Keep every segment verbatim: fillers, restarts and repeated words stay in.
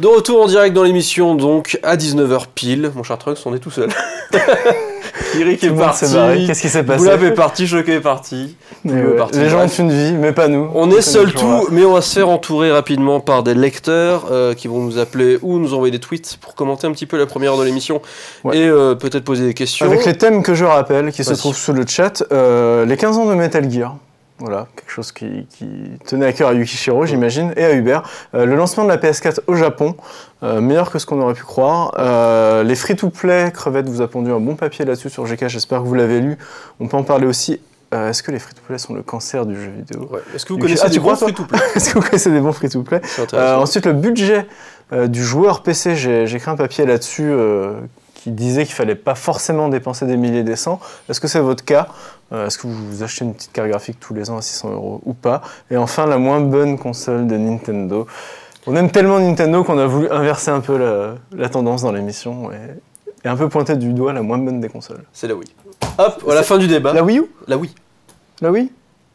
De retour en direct dans l'émission, donc à dix-neuf heures pile. Mon cher Trunks, on est tout seul. Eric est parti. Qu'est-ce qui s'est passé? Boulab est parti, Choqué est parti. Ouais, est parti. Les gens ont une vie, mais pas nous. On est seul tout, mais on va se faire entourer rapidement par des lecteurs euh, qui vont nous appeler ou nous envoyer des tweets pour commenter un petit peu la première de l'émission ouais. et euh, peut-être poser des questions. Avec les thèmes que je rappelle, qui se trouvent sous le chat, euh, les quinze ans de Metal Gear. Voilà, quelque chose qui, qui tenait à cœur à Yukishiro, j'imagine, et à Hubert. Euh, le lancement de la P S quatre au Japon, euh, meilleur que ce qu'on aurait pu croire. Euh, les free-to-play, Crevette vous a pondu un bon papier là-dessus sur G K, j'espère que vous l'avez lu. On peut en parler aussi. Euh, Est-ce que les free-to-play sont le cancer du jeu vidéo? ouais. Est-ce que vous connaissez ah, des bons free-to-play? Est-ce que vous connaissez des bons free-to-play? euh, Ensuite, le budget euh, du joueur P C, j'ai écrit un papier là-dessus euh, qui disait qu'il fallait pas forcément dépenser des milliers des cents. Est-ce que c'est votre cas? euh, Est-ce que vous achetez une petite carte graphique tous les ans à six cents euros ou pas? Et enfin, la moins bonne console de Nintendo. On aime tellement Nintendo qu'on a voulu inverser un peu la, la tendance dans l'émission et, et un peu pointer du doigt la moins bonne des consoles. C'est la Wii. Hop, à la fin du débat. La Wii U? La Wii. La Wii?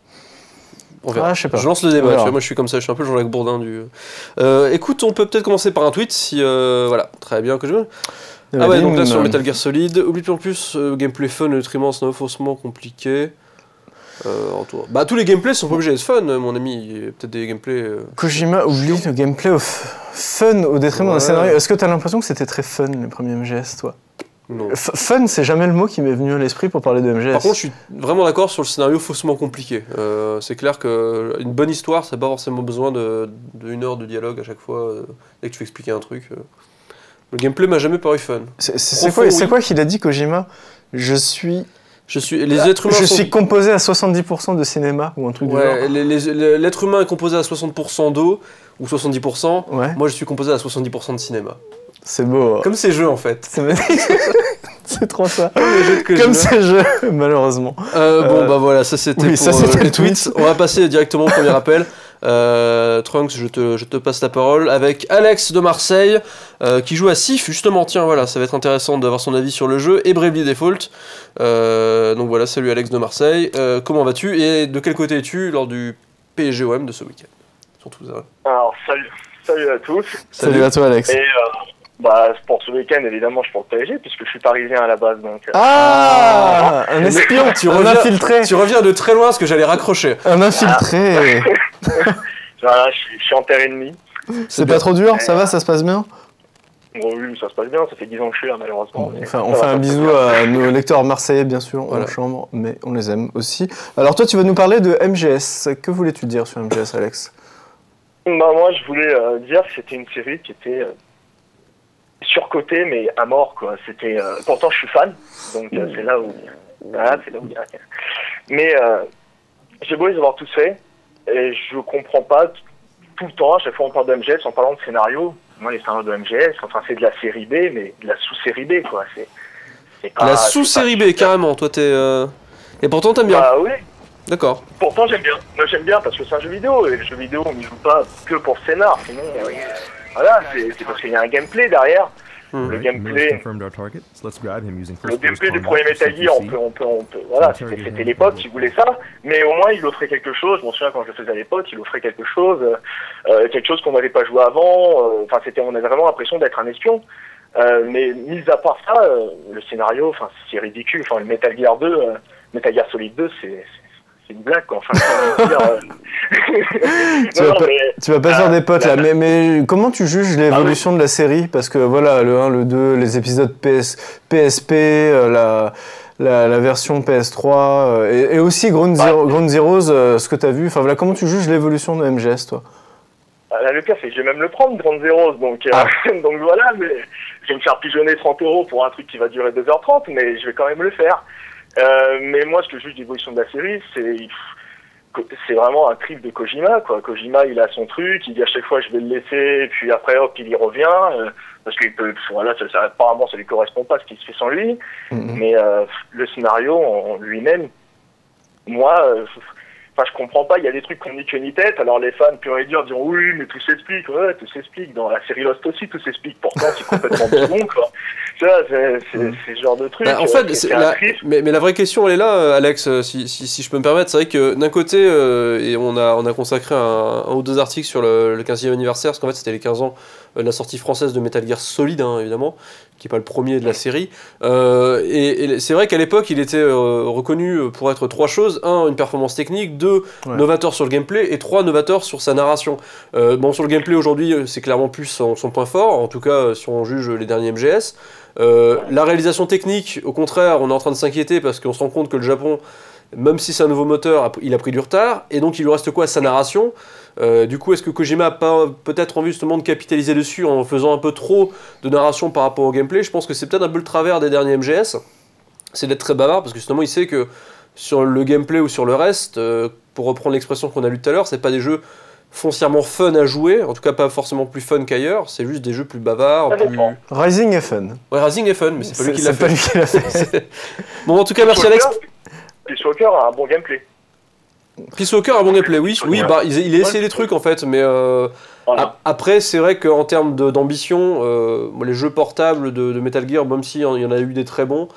On verra. Ah, je sais pas. Je lance le débat, tu vois, moi je suis comme ça, je suis un peu Jean-Jacques Bourdin du... Euh, écoute, on peut peut-être commencer par un tweet, si... Euh, voilà, très bien que je veux. Ah ouais, donc là sur Metal Gear Solid, oublie en plus, euh, gameplay fun, le nutriments, c'est faussement compliqué. Euh, bah tous les gameplays sont pas obligés d'être fun, mon ami, il y a peut-être des gameplays... Euh, Kojima oublie le gameplay au fun au détriment ouais. d'un scénario. Est-ce que t'as l'impression que c'était très fun les premiers M G S, toi? Non. F fun, c'est jamais le mot qui m'est venu à l'esprit pour parler de M G S. Par contre, je suis vraiment d'accord sur le scénario faussement compliqué. Euh, c'est clair qu'une bonne histoire, ça n'a pas forcément besoin d'une de, de heure de dialogue à chaque fois, euh, dès que tu veux expliquer un truc. Euh. Le gameplay m'a jamais paru fun. C'est quoi, oui. quoi qu'il a dit, Kojima? Je suis... Je suis, les êtres humains je sont... suis composé à soixante-dix pour cent de cinéma, ou un truc ouais, du genre. L'être humain est composé à soixante pour cent d'eau, ou soixante-dix pour cent. Ouais. Moi, je suis composé à soixante-dix pour cent de cinéma. C'est beau. Comme ces jeux, en fait. C'est trop ça. Comme ces jeux, malheureusement. Euh, bon, euh... bah voilà, ça c'était oui, pour ça, euh, les tweets. On va passer directement au premier appel. Euh, Trunks, je te, je te passe la parole avec Alex de Marseille euh, qui joue à Sif, justement. Tiens, voilà, ça va être intéressant d'avoir son avis sur le jeu et Bravely Default. Euh, donc voilà, salut Alex de Marseille. Euh, comment vas-tu et de quel côté es-tu lors du P S G O M de ce week-end? Surtout ça. Alors, salut, salut à tous. Salut, salut à toi, Alex. Et, euh, bah, pour ce week-end, évidemment, je suis pour le P S G puisque je suis parisien à la base. Donc, euh... Ah, ah, un espion, tu reviens, infiltré. Tu reviens de très loin parce que j'allais raccrocher. Un infiltré. Ah. Voilà, je, je suis en terre ennemie. C'est pas trop dur, ça va, ça se passe bien? Bon, oui, ça se passe bien, ça fait dix ans que je suis là, malheureusement. On, enfin, on fait va, un bisou à nos lecteurs marseillais, bien sûr, voilà. En chambre, mais on les aime aussi. Alors toi, tu vas nous parler de M G S. Que voulais-tu dire sur M G S, Alex? Bah, moi, je voulais euh, dire que c'était une série qui était euh, surcotée, mais à mort, quoi. C'était, euh, pourtant, je suis fan, donc euh, c'est là où... Voilà, c'est là où il y a... Mais euh, j'ai beau les avoir tous faits, et je comprends pas tout le temps, à chaque fois on parle de M G S en parlant de scénario. Moi, les scénarios de M G S, enfin, c'est de la série B, mais de la sous-série B, quoi. C'est pas... La sous-série B, carrément, toi, t'es... Euh... Et pourtant, t'aimes bien. Bah oui. D'accord. Pourtant, j'aime bien. Moi, j'aime bien parce que c'est un jeu vidéo, et le jeu vidéo, on n'y joue pas que pour le scénar, sinon... Euh, voilà, c'est parce qu'il y a un gameplay derrière. Mmh. Le gameplay, le gameplay du premier Metal Gear, on peut, on peut, on peut, voilà, c'était l'époque qui voulait ça, mais au moins il offrait quelque chose. Je m'en souviens quand je le faisais à l'époque, il offrait quelque chose, euh, quelque chose qu'on n'avait pas joué avant. Enfin, euh, c'était, on avait vraiment l'impression d'être un espion. Euh, mais mis à part ça, euh, le scénario, enfin, c'est ridicule. Enfin, le Metal Gear deux, euh, Metal Gear Solid deux, c'est c'est une blague, quoi. Enfin, dire, euh... tu, non, vas non, pas, mais, tu vas pas euh, faire des potes, là. La... Mais, mais comment tu juges l'évolution ah, oui. de la série? Parce que, voilà, le un, le deux, les épisodes P S, P S P, euh, la... La, la version P S trois, euh, et, et aussi Ground, ouais. Zero, Ground Zeroes, euh, ce que tu as vu. Enfin, voilà, comment tu juges l'évolution de M G S, toi? Là, le cas, c'est que je vais même le prendre, Ground Zeroes, donc, euh, ah. donc voilà, mais je vais me faire pigeonner trente euros pour un truc qui va durer deux heures trente, mais je vais quand même le faire. Euh, mais moi, ce que je juge l'évolution de la série, c'est c'est vraiment un trip de Kojima, quoi. Kojima, il a son truc, il dit à chaque fois je vais le laisser, et puis après, hop, il y revient, euh, parce qu'il peut, voilà, ça, ça, apparemment, ça lui correspond pas ce qui se fait sans lui, mm-hmm. mais euh, le scénario en, en lui-même, moi, euh, enfin, je comprends pas, il y a des trucs qu'on n'y que ni tête, alors les fans purs et durs diront oui, mais tout s'explique, ouais, tout s'explique, dans la série Lost aussi, tout s'explique, pourtant c'est complètement bidon, quoi. Tu vois, c'est ce genre de truc. Bah, en fait, c'est la, mais, mais la vraie question, elle est là, Alex, si, si, si je peux me permettre. C'est vrai que d'un côté, euh, et on a, on a consacré un, un ou deux articles sur le, le quinzième anniversaire, parce qu'en fait, c'était les quinze ans de la sortie française de Metal Gear Solid, hein, évidemment, qui n'est pas le premier de la série. Euh, et et c'est vrai qu'à l'époque, il était euh, reconnu pour être trois choses. Un, une performance technique. Deux, ouais. novateur sur le gameplay. Et trois, novateur sur sa narration. Euh, bon, sur le gameplay, aujourd'hui, c'est clairement plus son, son point fort, en tout cas, si on juge les derniers M G S. Euh, la réalisation technique, au contraire, on est en train de s'inquiéter parce qu'on se rend compte que le Japon, même si c'est un nouveau moteur, il a pris du retard, et donc il lui reste quoi? Sa narration. Euh, du coup, est-ce que Kojima a pas peut-être envie justement de capitaliser dessus en faisant un peu trop de narration par rapport au gameplay? Je pense que c'est peut-être un peu le travers des derniers M G S, c'est d'être très bavard, parce que justement il sait que sur le gameplay ou sur le reste, euh, pour reprendre l'expression qu'on a lue tout à l'heure, c'est pas des jeux foncièrement fun à jouer, en tout cas pas forcément plus fun qu'ailleurs, c'est juste des jeux plus bavards. Plus... Rising est fun. Ouais, Rising est fun, mais c'est pas lui qui l'a fait. C'est pas lui qui l'a fait. Bon, en tout cas, merci Alex. Peace Walker a un bon gameplay. Peace Walker a un bon gameplay, oui, oui, bah il, il a essayé des trucs en fait, mais euh, voilà. Après c'est vrai qu'en termes d'ambition, euh, les jeux portables de, de Metal Gear, même s'il y en a eu des très bons,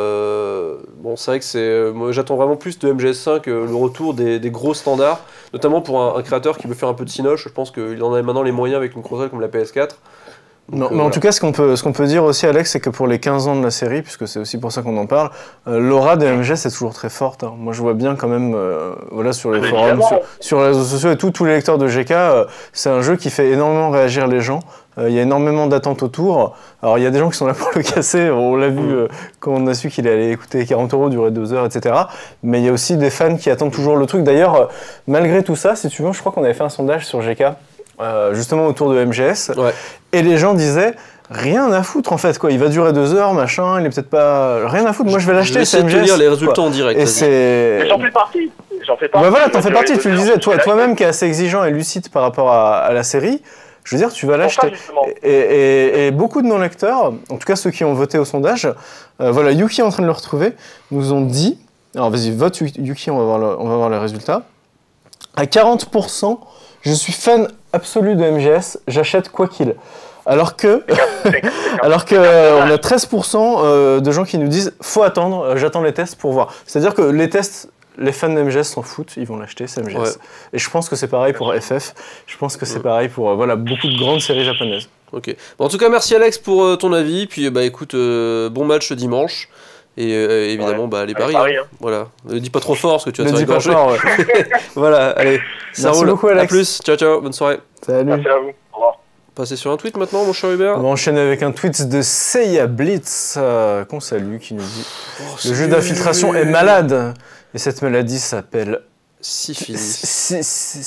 Euh, bon, c'est vrai que c'est. Moi, j'attends vraiment plus de M G S cinq, euh, le retour des, des gros standards, notamment pour un, un créateur qui veut faire un peu de cinoche. Je pense qu'il en a maintenant les moyens avec une console comme la P S quatre. Donc, non, euh, mais voilà. En tout cas, ce qu'on peut, ce qu'on peut dire aussi, Alex, c'est que pour les quinze ans de la série, puisque c'est aussi pour ça qu'on en parle, euh, l'aura des M G S est toujours très forte. Hein. Moi, je vois bien quand même, euh, voilà, sur les mais forums, sur, sur les réseaux sociaux et tout, tous les lecteurs de G K, euh, c'est un jeu qui fait énormément réagir les gens. Il euh, y a énormément d'attentes autour. Alors, il y a des gens qui sont là pour le casser. On l'a vu euh, quand on a su qu'il allait coûter quarante euros, durer deux heures, et cetera. Mais il y a aussi des fans qui attendent toujours le truc. D'ailleurs, euh, malgré tout ça, si tu veux, je crois qu'on avait fait un sondage sur G K, euh, justement autour de M G S. Ouais. Et les gens disaient... Rien à foutre en fait, quoi. Il va durer deux heures, machin, il est peut-être pas... Rien à foutre, moi je vais l'acheter, c'est M G S. Je vais te lire les résultats en direct. Et c'est... J'en fais partie. J'en fais partie. Bah voilà, t'en fais partie, tu le disais, toi, toi-même qui es assez exigeant et lucide par rapport à, à la série, je veux dire, tu vas l'acheter. Et, et, et beaucoup de non-lecteurs, en tout cas ceux qui ont voté au sondage, euh, voilà, Yuki est en train de le retrouver, nous ont dit, alors vas-y, vote Yuki, on va voir, le, on va voir les résultats, à quarante pour cent, je suis fan absolu de M G S, j'achète quoi qu'il. Alors que, alors que euh, on a treize pour cent euh, de gens qui nous disent faut attendre, euh, j'attends les tests pour voir. C'est-à-dire que les tests, les fans de M G S s'en foutent, ils vont l'acheter, c'est M G S. Ouais. Et je pense que c'est pareil pour F F. Je pense que c'est ouais. pareil pour euh, voilà beaucoup de grandes séries japonaises. Ok. Bon, en tout cas, merci Alex pour euh, ton avis. Puis bah écoute, euh, bon match dimanche. Et euh, évidemment, ouais. bah les paris. Paris, hein. Hein. Voilà. Ne dis pas trop fort parce que tu vas te faire égorger. Ouais. Voilà. Allez. Ça merci roule. beaucoup, Alex. À plus. Ciao, ciao. Bonne soirée. Salut. Merci à vous. Au revoir. Passer sur un tweet maintenant, mon cher Hubert. On va enchaîner avec un tweet de Seiya Blitz, euh, qu'on salue, qui nous dit oh, le jeu d'infiltration est malade, et cette maladie s'appelle syphilis.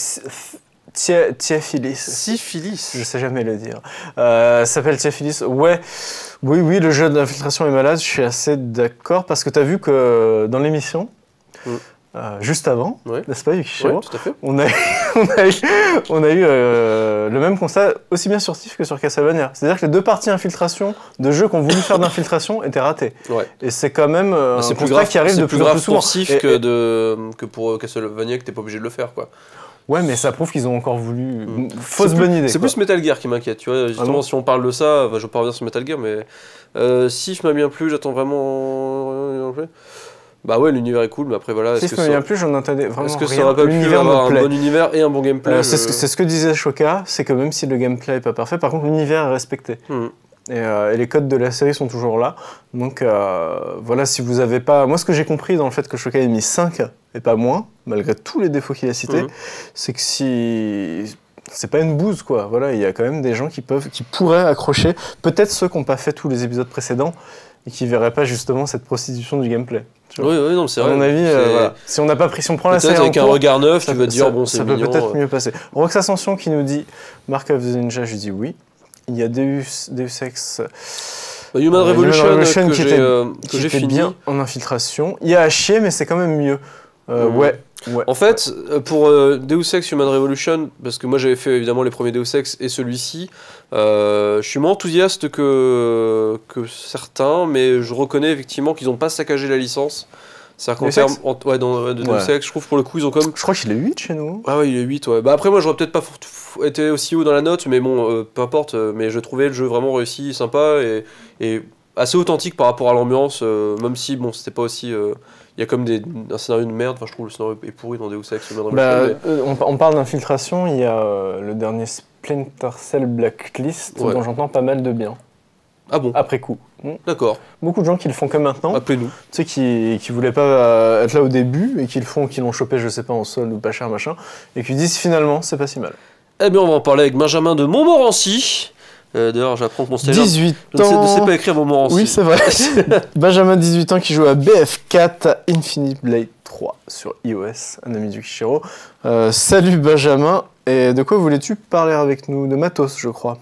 Syphilis. Syphilis. Je sais jamais le dire. Euh, ça s'appelle syphilis. Ouais, oui, oui, le jeu d'infiltration est malade, je suis assez d'accord, parce que tu as vu que dans l'émission, mm. Euh, juste avant, ouais. n'est-ce pas, Yukishiro, ouais, tout à fait. on a, on a eu, on a eu euh, le même constat aussi bien sur Thief que sur Castlevania. C'est-à-dire que les deux parties infiltration de jeux qu'on voulu faire d'infiltration étaient ratées. Ouais. Et c'est quand même euh, bah, un constat grave, qui arrive de plus en plus souvent. C'est plus grave pour Thief que, de, que pour Castlevania que t'es pas obligé de le faire, quoi. Ouais, mais ça prouve qu'ils ont encore voulu... Mmh. Fausse bonne idée. C'est plus Metal Gear qui m'inquiète, tu vois. Justement, ah bon si on parle de ça, bah, je vais pas revenir sur Metal Gear, mais... Euh, Thief m'a bien plu, j'attends vraiment... Bah ouais, l'univers est cool, mais après voilà. Si je me souviens plus, j'en entendais vraiment Est-ce que rien. ça aurait pas pu avoir un bon univers et un bon gameplay? euh, C'est ce, ce que disait Shoka, c'est que même si le gameplay est pas parfait, par contre l'univers est respecté. Mm. Et, euh, et les codes de la série sont toujours là. Donc euh, voilà, si vous avez pas... Moi, ce que j'ai compris dans le fait que Shoka ait mis cinq et pas moins, malgré tous les défauts qu'il a cités, mm. c'est que si... C'est pas une bouse, quoi. Voilà, il y a quand même des gens qui peuvent, qui pourraient accrocher. Peut-être ceux qui n'ont pas fait tous les épisodes précédents et qui verraient pas justement cette prostitution du gameplay. Oui, oui, non, c'est vrai. À mon avis, euh, voilà. Si on n'a pas pris, si on prend la série avec en un cours, regard neuf, ça, tu vas te dire ça, bon, c'est ça mignon. Ça peut peut-être mieux passer. Rox Ascension qui nous dit Mark of the Ninja, je dis oui. Il y a Deus, Deus Ex. Bah, Human, euh, Revolution, Human Revolution que j'ai euh, fini bien en infiltration. Il y a à chier, mais c'est quand même mieux. Euh, mmh. Ouais. Ouais, en fait, ouais. pour euh, Deus Ex Human Revolution, parce que moi j'avais fait évidemment les premiers Deus Ex et celui-ci, euh, je suis moins enthousiaste que, que certains, mais je reconnais effectivement qu'ils n'ont pas saccagé la licence. C'est-à-dire qu'en termes en, ouais, dans, de Deus ouais. Ex, je trouve pour le coup ils ont comme... Je crois qu'il est huit chez nous. Ah ouais, il est huit, ouais. Bah après moi j'aurais peut-être pas été aussi haut dans la note, mais bon, euh, peu importe, mais je trouvais le jeu vraiment réussi, sympa, et, et assez authentique par rapport à l'ambiance, euh, même si bon, c'était pas aussi. Il euh, y a comme des, un scénario de merde. Enfin, je trouve le scénario est pourri dans Deus Ex. Bah, mais... on, on parle d'infiltration. Il y a euh, le dernier Splinter Cell Blacklist ouais. dont j'entends pas mal de bien. Ah bon? Après coup. D'accord. Beaucoup de gens qui le font que maintenant. Appelez-nous. Tu sais, qui, qui voulaient pas euh, être là au début et qui le font, qui l'ont chopé, je sais pas, en solde ou pas cher, machin, et qui disent finalement, c'est pas si mal. Eh bien, on va en parler avec Benjamin de Montmorency. Euh, D'ailleurs, j'apprends que mon stagiaire dix-huit je ans. ne sais, sais pas écrire Montmorency. Oui, c'est vrai. Benjamin, dix-huit ans, qui joue à B F quatre Infinite Blade trois sur iOS, un ami du Kishiro. Euh, salut Benjamin, et de quoi voulais-tu parler avec nous? De matos, je crois.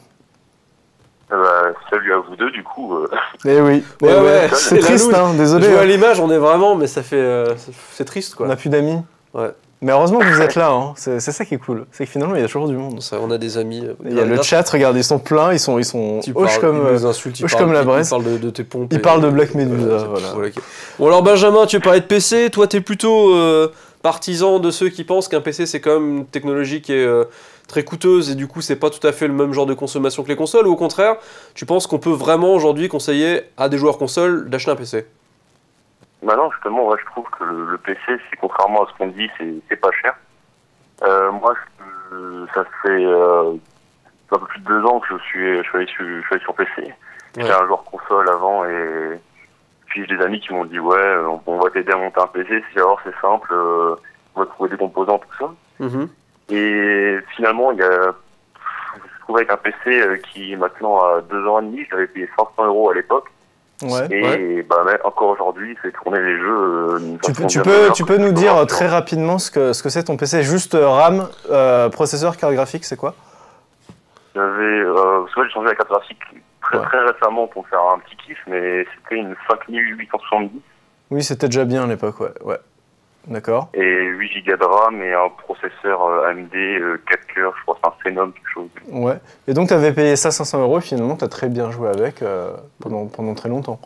Euh, bah, salut à vous deux, du coup. Euh... Eh oui, ouais, ouais, ouais. C'est triste, hein, désolé. Je vois à l'image, on est vraiment, mais ça fait, euh, c'est triste, quoi. On n'a plus d'amis. Ouais. Mais heureusement que vous êtes là, hein. C'est ça qui est cool. C'est que finalement, il y a toujours du monde. Ça, on a des amis. Euh, il y a le chat, regarde, ils sont pleins, ils sont, ils sont hoches comme, ils nous insultent, ils hoches parlent, comme la Bresse. Ils parlent de, de tes pompes. Ils et, parlent de Black Medusa, euh, voilà. voilà okay. Bon alors Benjamin, tu parlais de P C, toi t'es plutôt euh, partisan de ceux qui pensent qu'un P C c'est quand même une technologie qui est euh, très coûteuse et du coup c'est pas tout à fait le même genre de consommation que les consoles, ou au contraire, tu penses qu'on peut vraiment aujourd'hui conseiller à des joueurs consoles d'acheter un P C? Bah non, justement, ouais, je trouve que le, le P C, c'est contrairement à ce qu'on dit, c'est pas cher. Euh, moi, je, ça fait euh, un peu plus de deux ans que je suis, je suis allé sur, je suis allé sur P C. J'étais ouais. un joueur console avant et puis j'ai des amis qui m'ont dit ouais, on, on va t'aider à monter un P C, c'est alors c'est simple, euh, on va trouver des composants, tout ça. Mm-hmm. Et finalement, il y a, je trouve avec un P C qui maintenant a deux ans et demi, je l'avais payé cinq cents euros à l'époque. Ouais, et ouais. Bah, mais encore aujourd'hui, c'est tourner les jeux. Euh, tu peux, tu peux, tu peux nous dire très rapidement ce que ce que c'est ton P C? Juste euh, RAM, euh, processeur, carte graphique, c'est quoi? J'avais, euh, j'ai changé la carte graphique très, ouais. très récemment pour faire un petit kiff, mais c'était une cinq mille huit cent soixante-dix. Oui, c'était déjà bien à l'époque, ouais. ouais. D'accord. Et huit gigas de RAM et un processeur euh, A M D euh, quatre cœurs, je crois que c'est un Phenom, quelque chose. Ouais. Et donc tu avais payé ça cinq cents euros et finalement tu as très bien joué avec euh, pendant, pendant très longtemps.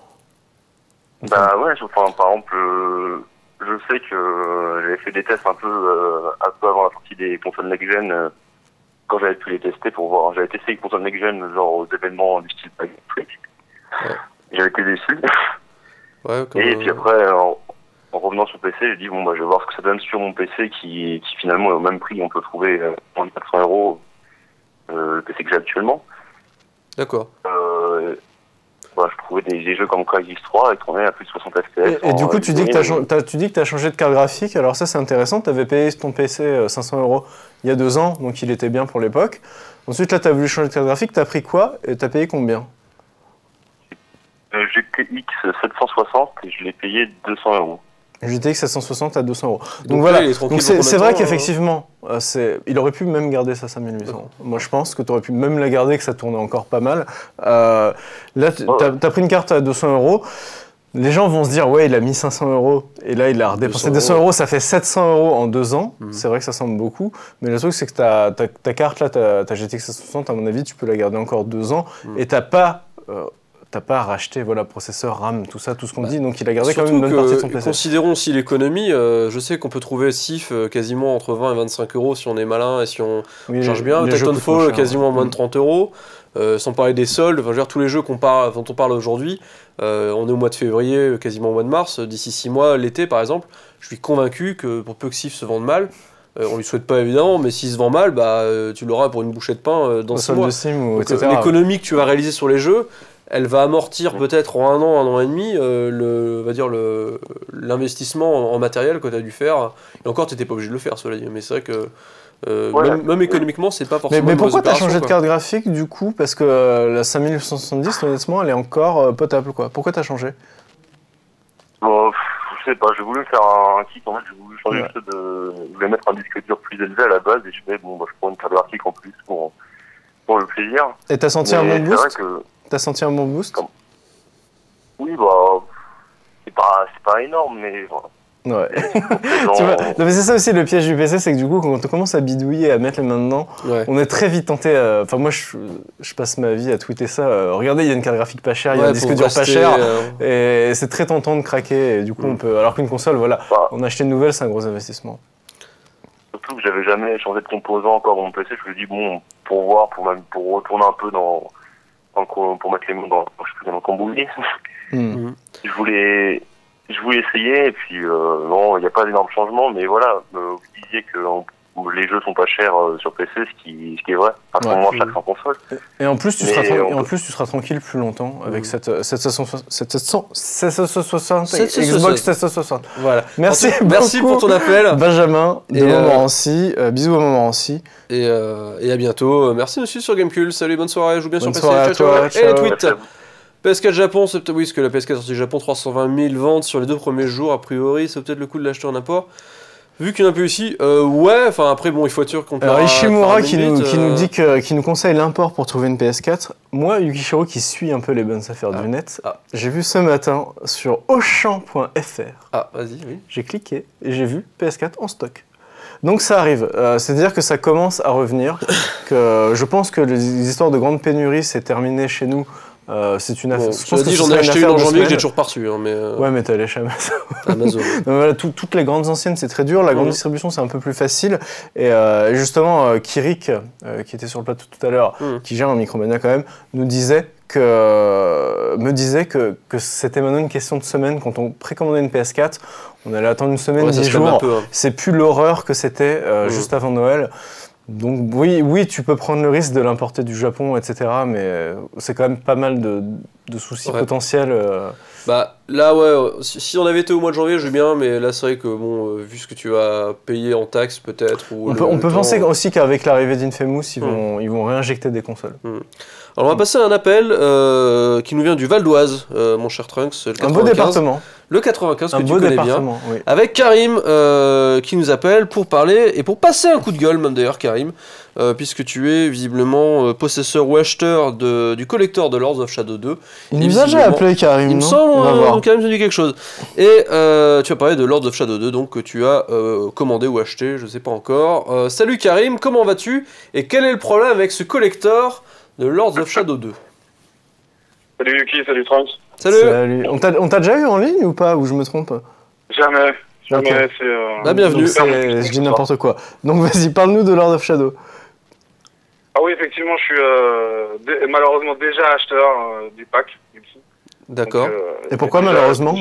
Enfin, bah ouais, enfin, par exemple, euh, je sais que euh, j'avais fait des tests un peu, euh, un peu avant la sortie des consoles next-gen, euh, quand j'avais pu les tester pour voir. J'avais testé les consoles next-gen genre aux événements du style Pack. Ouais. J'avais été déçu. Ouais, comme et puis après, en, en revenant sur P C, j'ai dit bon bah je vais voir ce que ça donne sur mon P C qui, qui finalement est au même prix. On peut trouver euh, en quatre cents euros euh, le P C que j'ai actuellement. D'accord. Euh, bah, je trouvais des, des jeux comme Crysis trois et tournaient à plus de soixante F P S. Et, et du coup, tu dis, que tu dis que tu as changé de carte graphique. Alors ça, c'est intéressant. Tu avais payé ton P C cinq cents euros il y a deux ans, donc il était bien pour l'époque. Ensuite, là, tu as voulu changer de carte graphique. Tu as pris quoi et tu as payé combien? euh, G T X sept cent soixante et je l'ai payé deux cents euros. G T X sept cent soixante à deux cents euros. Donc, donc voilà, c'est vrai qu'effectivement, euh, il aurait pu même garder sa cinq mille huit cents. Moi je pense que tu aurais pu même la garder, que ça tournait encore pas mal. Euh, là, tu as, as pris une carte à deux cents euros. Les gens vont se dire, ouais, il a mis cinq cents euros et là il a redépensé deux cents euros, ça fait sept cents euros en deux ans. Mmh. C'est vrai que ça semble beaucoup, mais le truc c'est que ta, ta, ta carte là, ta, ta G T X sept cent soixante, à mon avis, tu peux la garder encore deux ans mmh. et t'as pas. Euh, T'as pas racheté voilà, processeur, RAM, tout ça, tout ce qu'on bah, dit, donc il a gardé quand même une bonne partie de son P C. Considérons aussi l'économie, euh, je sais qu'on peut trouver S I F euh, quasiment entre vingt et vingt-cinq euros si on est malin et si on oui, charge bien. Titanfall quasiment moins de trente euros, euh, sans parler des soldes, enfin, je veux dire, tous les jeux qu'on parle, dont on parle aujourd'hui, euh, on est au mois de février, quasiment au mois de mars, d'ici six mois, l'été par exemple, je suis convaincu que pour peu que S I F se vende mal, Euh, on lui souhaite pas évidemment, mais s'il se vend mal, bah, euh, tu l'auras pour une bouchée de pain euh, dans six mois. L'économie que tu vas réaliser sur les jeux, elle va amortir peut-être en un an, un an et demi, euh, le, va dire le, l'investissement en, en matériel que tu as dû faire. Et encore, tu n'étais pas obligé de le faire, cela dit. Mais c'est vrai que euh, ouais, même, même économiquement, c'est pas forcément. Mais, mais pourquoi tu as changé quoi. de carte graphique du coup? Parce que euh, la cinq mille huit cent soixante-dix, honnêtement, elle est encore euh, potable, quoi. Pourquoi tu as changé? Bon, je sais pas, j'ai voulu faire un kit, en fait, j'ai voulu changer ouais. de. Je voulais mettre un disque dur plus élevé à la base et je fais, bon, bah, je prends une carte graphique en plus pour, pour le plaisir. Et t'as senti mais un bon boost que... T'as senti un bon boost? Comme... Oui, bah. C'est pas, c'est pas énorme, mais. Ouais. Tu vois, non, mais c'est ça aussi le piège du P C, c'est que du coup, quand on commence à bidouiller, à mettre les mains dedans, ouais. on est très vite tenté. Enfin, moi, je, je passe ma vie à tweeter ça. Euh, regardez, il y a une carte graphique pas chère, il ouais, y a un disque dur pas cher, euh... et c'est très tentant de craquer. Et du coup, mm. on peut. Alors qu'une console, voilà, bah, on a acheté une nouvelle, c'est un gros investissement. Surtout que j'avais jamais changé de composant encore dans mon P C. Je me dis bon, pour voir, pour même pour retourner un peu dans en, pour mettre les mots dans, dans le cambouis. Mmh. Je voulais, je voulais essayer, et puis euh, non, il n'y a pas d'énormes changements, mais voilà, euh, vous disiez que on, les jeux sont pas chers euh, sur P C, ce qui, ce qui est vrai, à ce moment chaque sans console. Et en plus, tu seras, tra- et en plus, tu seras tranquille plus longtemps avec mmh. cette, cette, cette sept cent soixante Xbox sept cent soixante. Voilà. Merci, tout, merci pour ton appel, Benjamin, de Montmorency. Euh, bisous à Montmorency. Et, euh, et à bientôt. Merci aussi sur Gamecube. Salut, bonne soirée. Joue bien bonne sur P C. Ciao, ciao, ciao. Et les tweets. P S quatre Japon, c'est peut-être oui, parce que la P S quatre sortie Japon, trois cent vingt mille ventes sur les deux premiers jours. A priori, c'est peut-être le coup de l'acheter en import. Vu qu'il y en a un peu ici, euh, ouais, enfin après, bon, il faut être sûr qu'on peut. Alors, Ishimura qui nous, euh... qui nous dit que, qui nous conseille l'import pour trouver une P S quatre. Moi, Yukishiro qui suit un peu les bonnes affaires ah. du net, ah. j'ai vu ce matin sur Auchan point F R. Ah, vas-y, oui. J'ai cliqué et j'ai vu P S quatre en stock. Donc ça arrive, euh, c'est-à-dire que ça commence à revenir, que je pense que les histoires de grande pénurie, c'est terminé chez nous. Euh, c'est une affaire. Bon, je pense dit, j'en ai acheté une en janvier que j'ai toujours pas reçu. Hein, mais euh... Ouais, mais t'es allé chez Amazon. Amazon. Donc, voilà, tout, toutes les grandes anciennes, c'est très dur. La grande mmh. distribution, c'est un peu plus facile. Et euh, justement, euh, Kirik, euh, qui était sur le plateau tout à l'heure, mmh. qui gère un Micromania quand même, nous disait que, euh, me disait que, que c'était maintenant une question de semaine. Quand on précommandait une P S quatre, on allait attendre une semaine, dix ouais, jours. Peu, hein. C'est plus l'horreur que c'était euh, mmh. juste avant Noël. Donc oui, oui, tu peux prendre le risque de l'importer du Japon, et cetera. Mais c'est quand même pas mal de, de soucis ouais. potentiels. Euh... Bah là, ouais, si on avait été au mois de janvier, je veux bien, mais là c'est vrai que bon, euh, vu ce que tu vas payer en taxes peut-être. Ou on le, peut, on le peut temps, penser euh... aussi qu'avec l'arrivée d'Infamous, ils, mmh. vont, ils vont réinjecter des consoles. Mmh. Alors on va passer à un appel euh, qui nous vient du Val d'Oise, euh, mon cher Trunks. Le un beau département. Le quatre-vingt-quinze un que tu connais bien. Oui. Avec Karim euh, qui nous appelle pour parler et pour passer un coup de gueule, même d'ailleurs Karim, euh, puisque tu es visiblement euh, possesseur ou acheteur de, du collector de Lords of Shadow deux. Il nous a déjà appelé Karim. Il me semble, euh, Karim, ça dit quelque chose. Et euh, tu as parlé de Lords of Shadow deux, donc que tu as euh, commandé ou acheté, je sais pas encore. Euh, salut Karim, comment vas-tu? Et quel est le problème avec ce collector de Lords of Shadow deux? Salut Yuki, salut Trunks. Salut. Salut. On t'a déjà eu en ligne ou pas? Ou je me trompe? Jamais. Jamais, okay. c'est... Euh... Bah, bienvenue. Je dis n'importe quoi. Donc vas-y, parle-nous de Lord of Shadow. Ah oui, effectivement, je suis euh, dé malheureusement déjà acheteur euh, du pack. D'accord. Euh, Et pourquoi malheureusement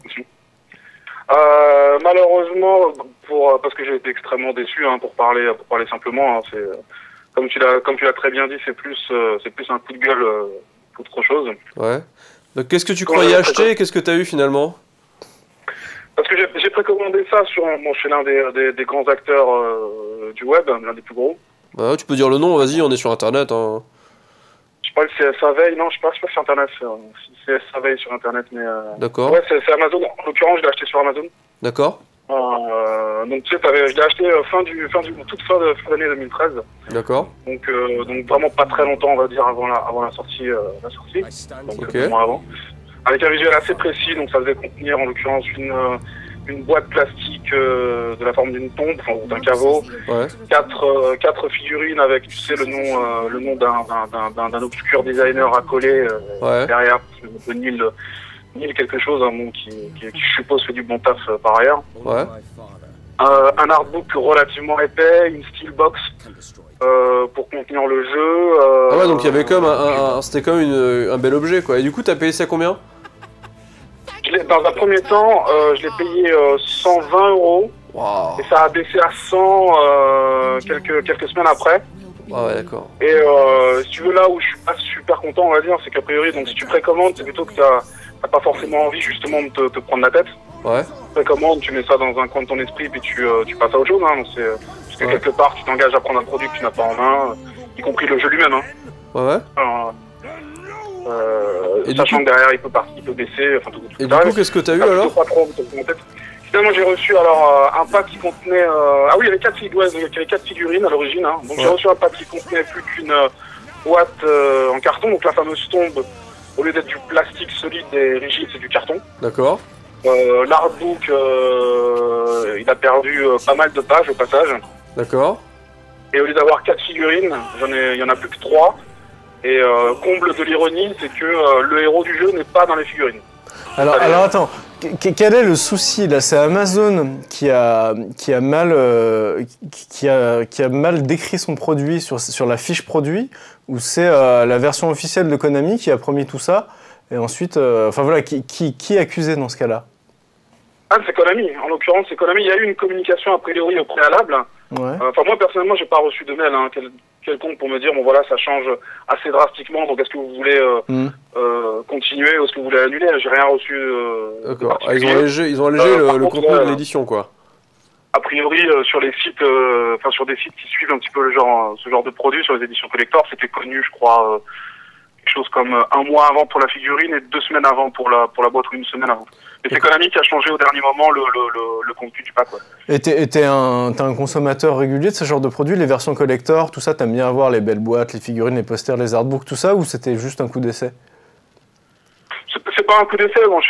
euh, Malheureusement, pour, parce que j'ai été extrêmement déçu, hein, pour, parler, pour parler simplement. Hein, c'est, comme tu l'as très bien dit, c'est plus, euh, c'est plus un coup de gueule euh, qu'autre chose. Ouais. Donc qu'est-ce que tu croyais ouais, acheter et qu'est-ce que tu as eu finalement? Parce que j'ai précommandé ça sur bon, chez l'un des, des, des grands acteurs euh, du web, l'un des plus gros. Bah, tu peux dire le nom, vas-y, on est sur internet. Hein. Je sais pas, c'est S A Veille, non, je sais pas, je sais pas si c'est internet, c'est S A Veille sur internet, mais... Euh... D'accord. Ouais, c'est Amazon, en l'occurrence, je l'ai acheté sur Amazon. D'accord. Euh, donc tu sais, je l'ai acheté euh, fin du, fin du, toute fin de fin d'année deux mille treize. D'accord. Donc, euh, donc vraiment pas très longtemps, on va dire, avant la, avant la sortie, euh, la sortie. Donc okay. deux mois avant. Avec un visuel assez précis, donc ça devait contenir en l'occurrence une, une boîte plastique euh, de la forme d'une tombe, enfin d'un caveau, ouais. quatre, euh, quatre figurines avec, tu sais, le nom, euh, le nom d'un obscur designer accolé euh, ouais. derrière, de Neil, Neil quelque chose, hein, bon, qui, qui, qui je suppose fait du bon taf euh, par ailleurs. Ouais. Euh, un artbook relativement épais, une steelbox euh, pour contenir le jeu. Euh, ah ouais, donc il y avait comme un, un, un c'était comme une, un bel objet quoi. Et du coup, t'as payé ça combien? Dans un premier temps, euh, je l'ai payé euh, cent vingt euros. Wow. Et ça a baissé à cent euh, quelques, quelques semaines après. Ah ouais, d'accord. Et euh, si tu veux, là où je suis pas super content, on va dire, c'est qu'a priori, donc si tu précommandes, c'est plutôt que t'as pas forcément envie justement de te, te prendre la tête. Ouais. Tu précommandes, tu mets ça dans un coin de ton esprit, puis tu, euh, tu passes à autre chose. Hein, c'est, parce que ouais. quelque part, tu t'engages à prendre un produit que tu n'as pas en main, y compris le jeu lui-même. Hein. Ouais, ouais. Alors, euh, et sachant coup... que derrière, il peut, partir, il peut baisser. Enfin, tout, tout et du coup, qu'est-ce que tu as eu alors? Pas trop, finalement, j'ai reçu alors euh, un pack qui contenait... Euh... Ah oui, il y avait quatre, ouais, il y avait quatre figurines à l'origine. Hein. Donc ouais. J'ai reçu un pack qui contenait plus qu'une euh, boîte euh, en carton, donc la fameuse tombe, au lieu d'être du plastique solide et rigide, c'est du carton. D'accord. Euh, L'artbook, euh, il a perdu euh, pas mal de pages au passage. D'accord. Et au lieu d'avoir quatre figurines, j'en ai, il y en a plus que trois. Et euh, comble de l'ironie, c'est que euh, le héros du jeu n'est pas dans les figurines. Alors, alors attends, Quel est le souci là? C'est Amazon qui a, qui, a mal, euh, qui, a, qui a mal décrit son produit sur, sur la fiche produit, ou c'est euh, la version officielle de Konami qui a promis tout ça, et ensuite, euh, enfin voilà, qui, qui, qui est accusé dans ce cas-là? Ah, c'est Konami. En l'occurrence, c'est Konami. Il y a eu une communication a priori au préalable. Ouais. Enfin, moi, personnellement, j'ai pas reçu de mail hein, quel, quelconque pour me dire, bon voilà, ça change assez drastiquement, donc est-ce que vous voulez euh, mm. euh, continuer ou est-ce que vous voulez annuler? J'ai rien reçu. Euh, D'accord. Ah, ils ont allégé, ils ont allégé euh, le, le contenu ouais, de l'édition, quoi. A priori, euh, sur les sites, euh, enfin sur des sites qui suivent un petit peu le genre, ce genre de produit, sur les éditions collector, c'était connu, je crois, euh, quelque chose comme un mois avant pour la figurine et deux semaines avant pour la pour la boîte ou une semaine avant. Et c'est Konami qui a changé au dernier moment le, le, le, le contenu du pack. Ouais. Et t'es un, un consommateur régulier de ce genre de produits, les versions collector, tout ça, t'aimes bien avoir les belles boîtes, les figurines, les posters, les artbooks, tout ça, ou c'était juste un coup d'essai? C'est pas un coup d'essai, bon, j'ai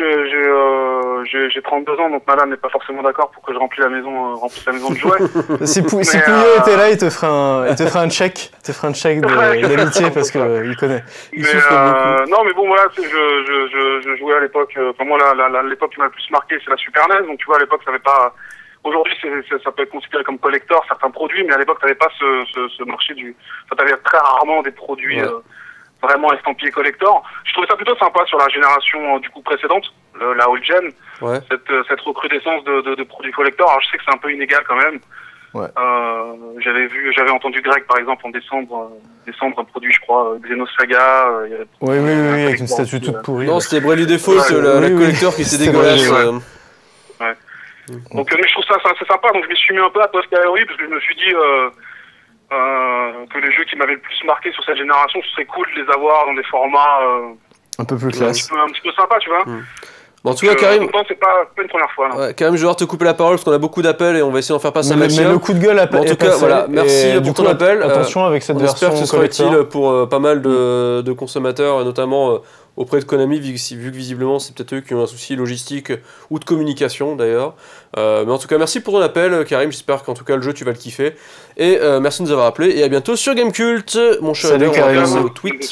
euh, trente-deux ans, donc madame n'est pas forcément d'accord pour que je remplisse la maison, euh, remplisse la maison de jouets. si Pou si Pouillot euh... était là, il te ferait un, il te ferait un check, il te ferait un check d'amitié parce qu'il euh, connaît. Il mais euh, non, mais bon, voilà, je, je, je, je jouais à l'époque, euh, enfin moi, l'époque qui m'a le plus marqué, c'est la Super N E S, donc tu vois, à l'époque, ça n'avait pas... Aujourd'hui, ça peut être considéré comme collector, certains produits, mais à l'époque, tu n'avais pas ce, ce, ce marché du... Enfin, tu avais très rarement des produits... Ouais. Euh, vraiment estampillé collector. Je trouvais ça plutôt sympa sur la génération euh, du coup précédente, le, la old gen, ouais. cette, euh, cette recrudescence de, de, de produits collector. Alors je sais que c'est un peu inégal quand même. Ouais. Euh, j'avais vu, j'avais entendu Greg par exemple en décembre, euh, décembre un produit je crois, euh, Xenosaga. Euh, oui oui oui, avec une statue toute pourrie. Non, c'était Bravely Default, ouais, la, oui, la oui, collector oui. qui s'est dégueulasse. Ouais. ouais. Mmh. Donc euh, mais je trouve ça, ça c'est sympa. Donc je me suis mis un peu à posteriori parce que je me suis dit. Euh, Euh, que les jeux qui m'avaient le plus marqué sur cette génération, ce serait cool de les avoir dans des formats euh, un peu plus classe, un petit peu, un petit peu sympa, tu vois. Mmh. Bon, en tout cas, Karim, euh, c'est pas, pas une première fois. Ouais, Karim, je vais devoir te couper la parole parce qu'on a beaucoup d'appels et on va essayer d'en faire passer un maximum. Mais le coup de gueule a bon, en tout cas, voilà, merci pour ton appel. Attention avec cette on version. J'espère que ce sera utile pour euh, pas mal de, de consommateurs, notamment euh, auprès de Konami, vu, vu que visiblement c'est peut-être eux qui ont un souci logistique ou de communication d'ailleurs. Euh, mais en tout cas, merci pour ton appel, Karim. J'espère qu'en tout cas le jeu tu vas le kiffer. Et euh, merci de nous avoir appelés. Et à bientôt sur Gamecult, mon cher. Salut Karim. Au tweet.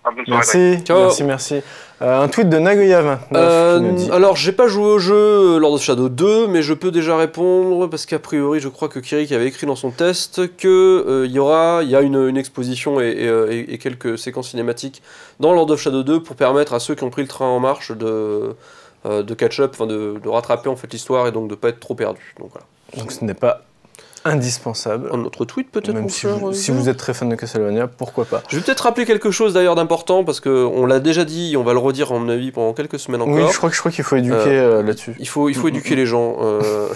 Merci. Ciao. Merci, merci. Euh, un tweet de Nagoya vingt-neuf euh, qui nous dit... Alors, j'ai pas joué au jeu Lord of Shadow deux, mais je peux déjà répondre parce qu'a priori, je crois que Kirik avait écrit dans son test que euh, il y aura, il y a une, une exposition et, et, et quelques séquences cinématiques dans Lord of Shadow deux pour permettre à ceux qui ont pris le train en marche de euh, de catch-up, enfin de, de rattraper en fait l'histoire et donc de pas être trop perdu. Donc voilà. Donc ce n'est pas indispensable. Un autre tweet peut-être. Même si vous, si vous êtes très fan de Castlevania, pourquoi pas. Je vais peut-être rappeler quelque chose d'ailleurs d'important parce qu'on l'a déjà dit, on va le redire à mon avis pendant quelques semaines encore. Oui, je crois, je crois qu'il faut éduquer euh, euh, là-dessus. Il faut, il faut éduquer les gens. Euh,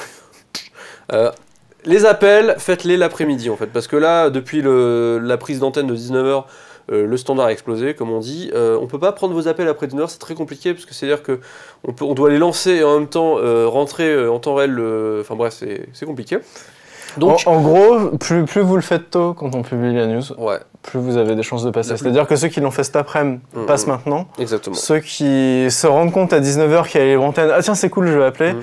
euh, les appels, faites-les l'après-midi en fait, parce que là, depuis le, la prise d'antenne de dix-neuf heures, euh, le standard a explosé, comme on dit. Euh, on peut pas prendre vos appels après dix-neuf heures, c'est très compliqué parce que c'est-à-dire que on, peut, on doit les lancer et en même temps euh, rentrer en temps réel. Enfin bref, c'est compliqué. Donc, en, en gros, plus, plus vous le faites tôt quand on publie la news, ouais. plus vous avez des chances de passer. C'est-à-dire que ceux qui l'ont fait cet après-midi mmh, passent mmh. maintenant. Exactement. Ceux qui se rendent compte à dix-neuf heures qu'il y a les antennes, ah tiens c'est cool, je vais appeler, mmh.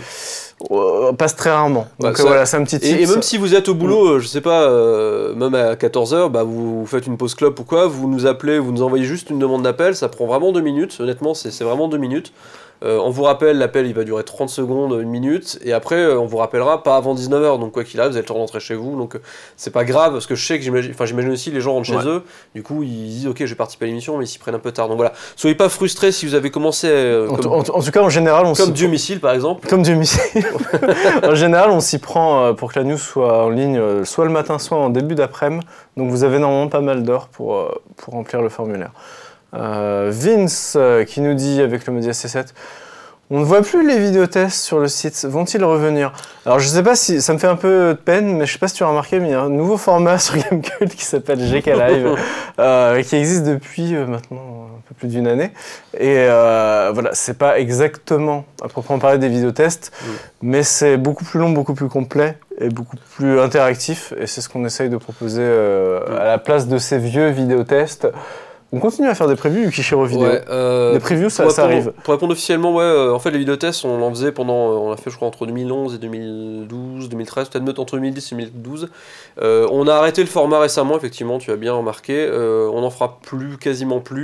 euh, passent très rarement. Donc ouais, voilà, c'est un petit tip. Et, et même si vous êtes au boulot, mmh. je sais pas, euh, même à quatorze heures, bah, vous, vous faites une pause clope ou quoi, vous nous appelez, vous nous envoyez juste une demande d'appel, ça prend vraiment deux minutes, honnêtement, c'est vraiment deux minutes. Euh, on vous rappelle, l'appel il va durer trente secondes, une minute, et après euh, on vous rappellera pas avant dix-neuf heures, donc quoi qu'il arrive, vous avez le temps de rentrer chez vous, donc euh, c'est pas grave, parce que je sais que j'imagine, enfin j'imagine aussi les gens rentrent ouais. chez eux, du coup ils disent ok j'ai participé à l'émission, mais ils s'y prennent un peu tard, donc voilà, soyez pas frustrés si vous avez commencé euh, en, comme, en, en tout cas en général on comme Dieu Missile par exemple. Comme Dieu Missile. En général on s'y prend euh, pour que la news soit en ligne, euh, soit le matin, soit en début d'après-midi, donc vous avez normalement pas mal d'heures pour, euh, pour remplir le formulaire. Euh, Vince euh, qui nous dit avec le Modia C sept, on ne voit plus les vidéotests sur le site, vont-ils revenir? Alors je sais pas si, ça me fait un peu de peine, mais je sais pas si tu as remarqué, mais il y a un nouveau format sur Gamecult qui s'appelle G K Live, euh, qui existe depuis euh, maintenant un peu plus d'une année. Et euh, voilà, c'est pas exactement à proprement parler des vidéotests, mmh. mais c'est beaucoup plus long, beaucoup plus complet et beaucoup plus interactif. Et c'est ce qu'on essaye de proposer euh, mmh. à la place de ces vieux vidéotests. On continue à faire des previews du Kishiro vidéo. Ouais, euh, des previews, ça, ça arrive. Pour répondre officiellement, ouais, euh, en fait, les vidéotests, on en faisait pendant, on a fait, je crois, entre deux mille onze et deux mille douze, deux mille treize, peut-être entre deux mille dix et deux mille douze. Euh, on a arrêté le format récemment, effectivement, tu as bien remarqué. Euh, on n'en fera plus, quasiment plus.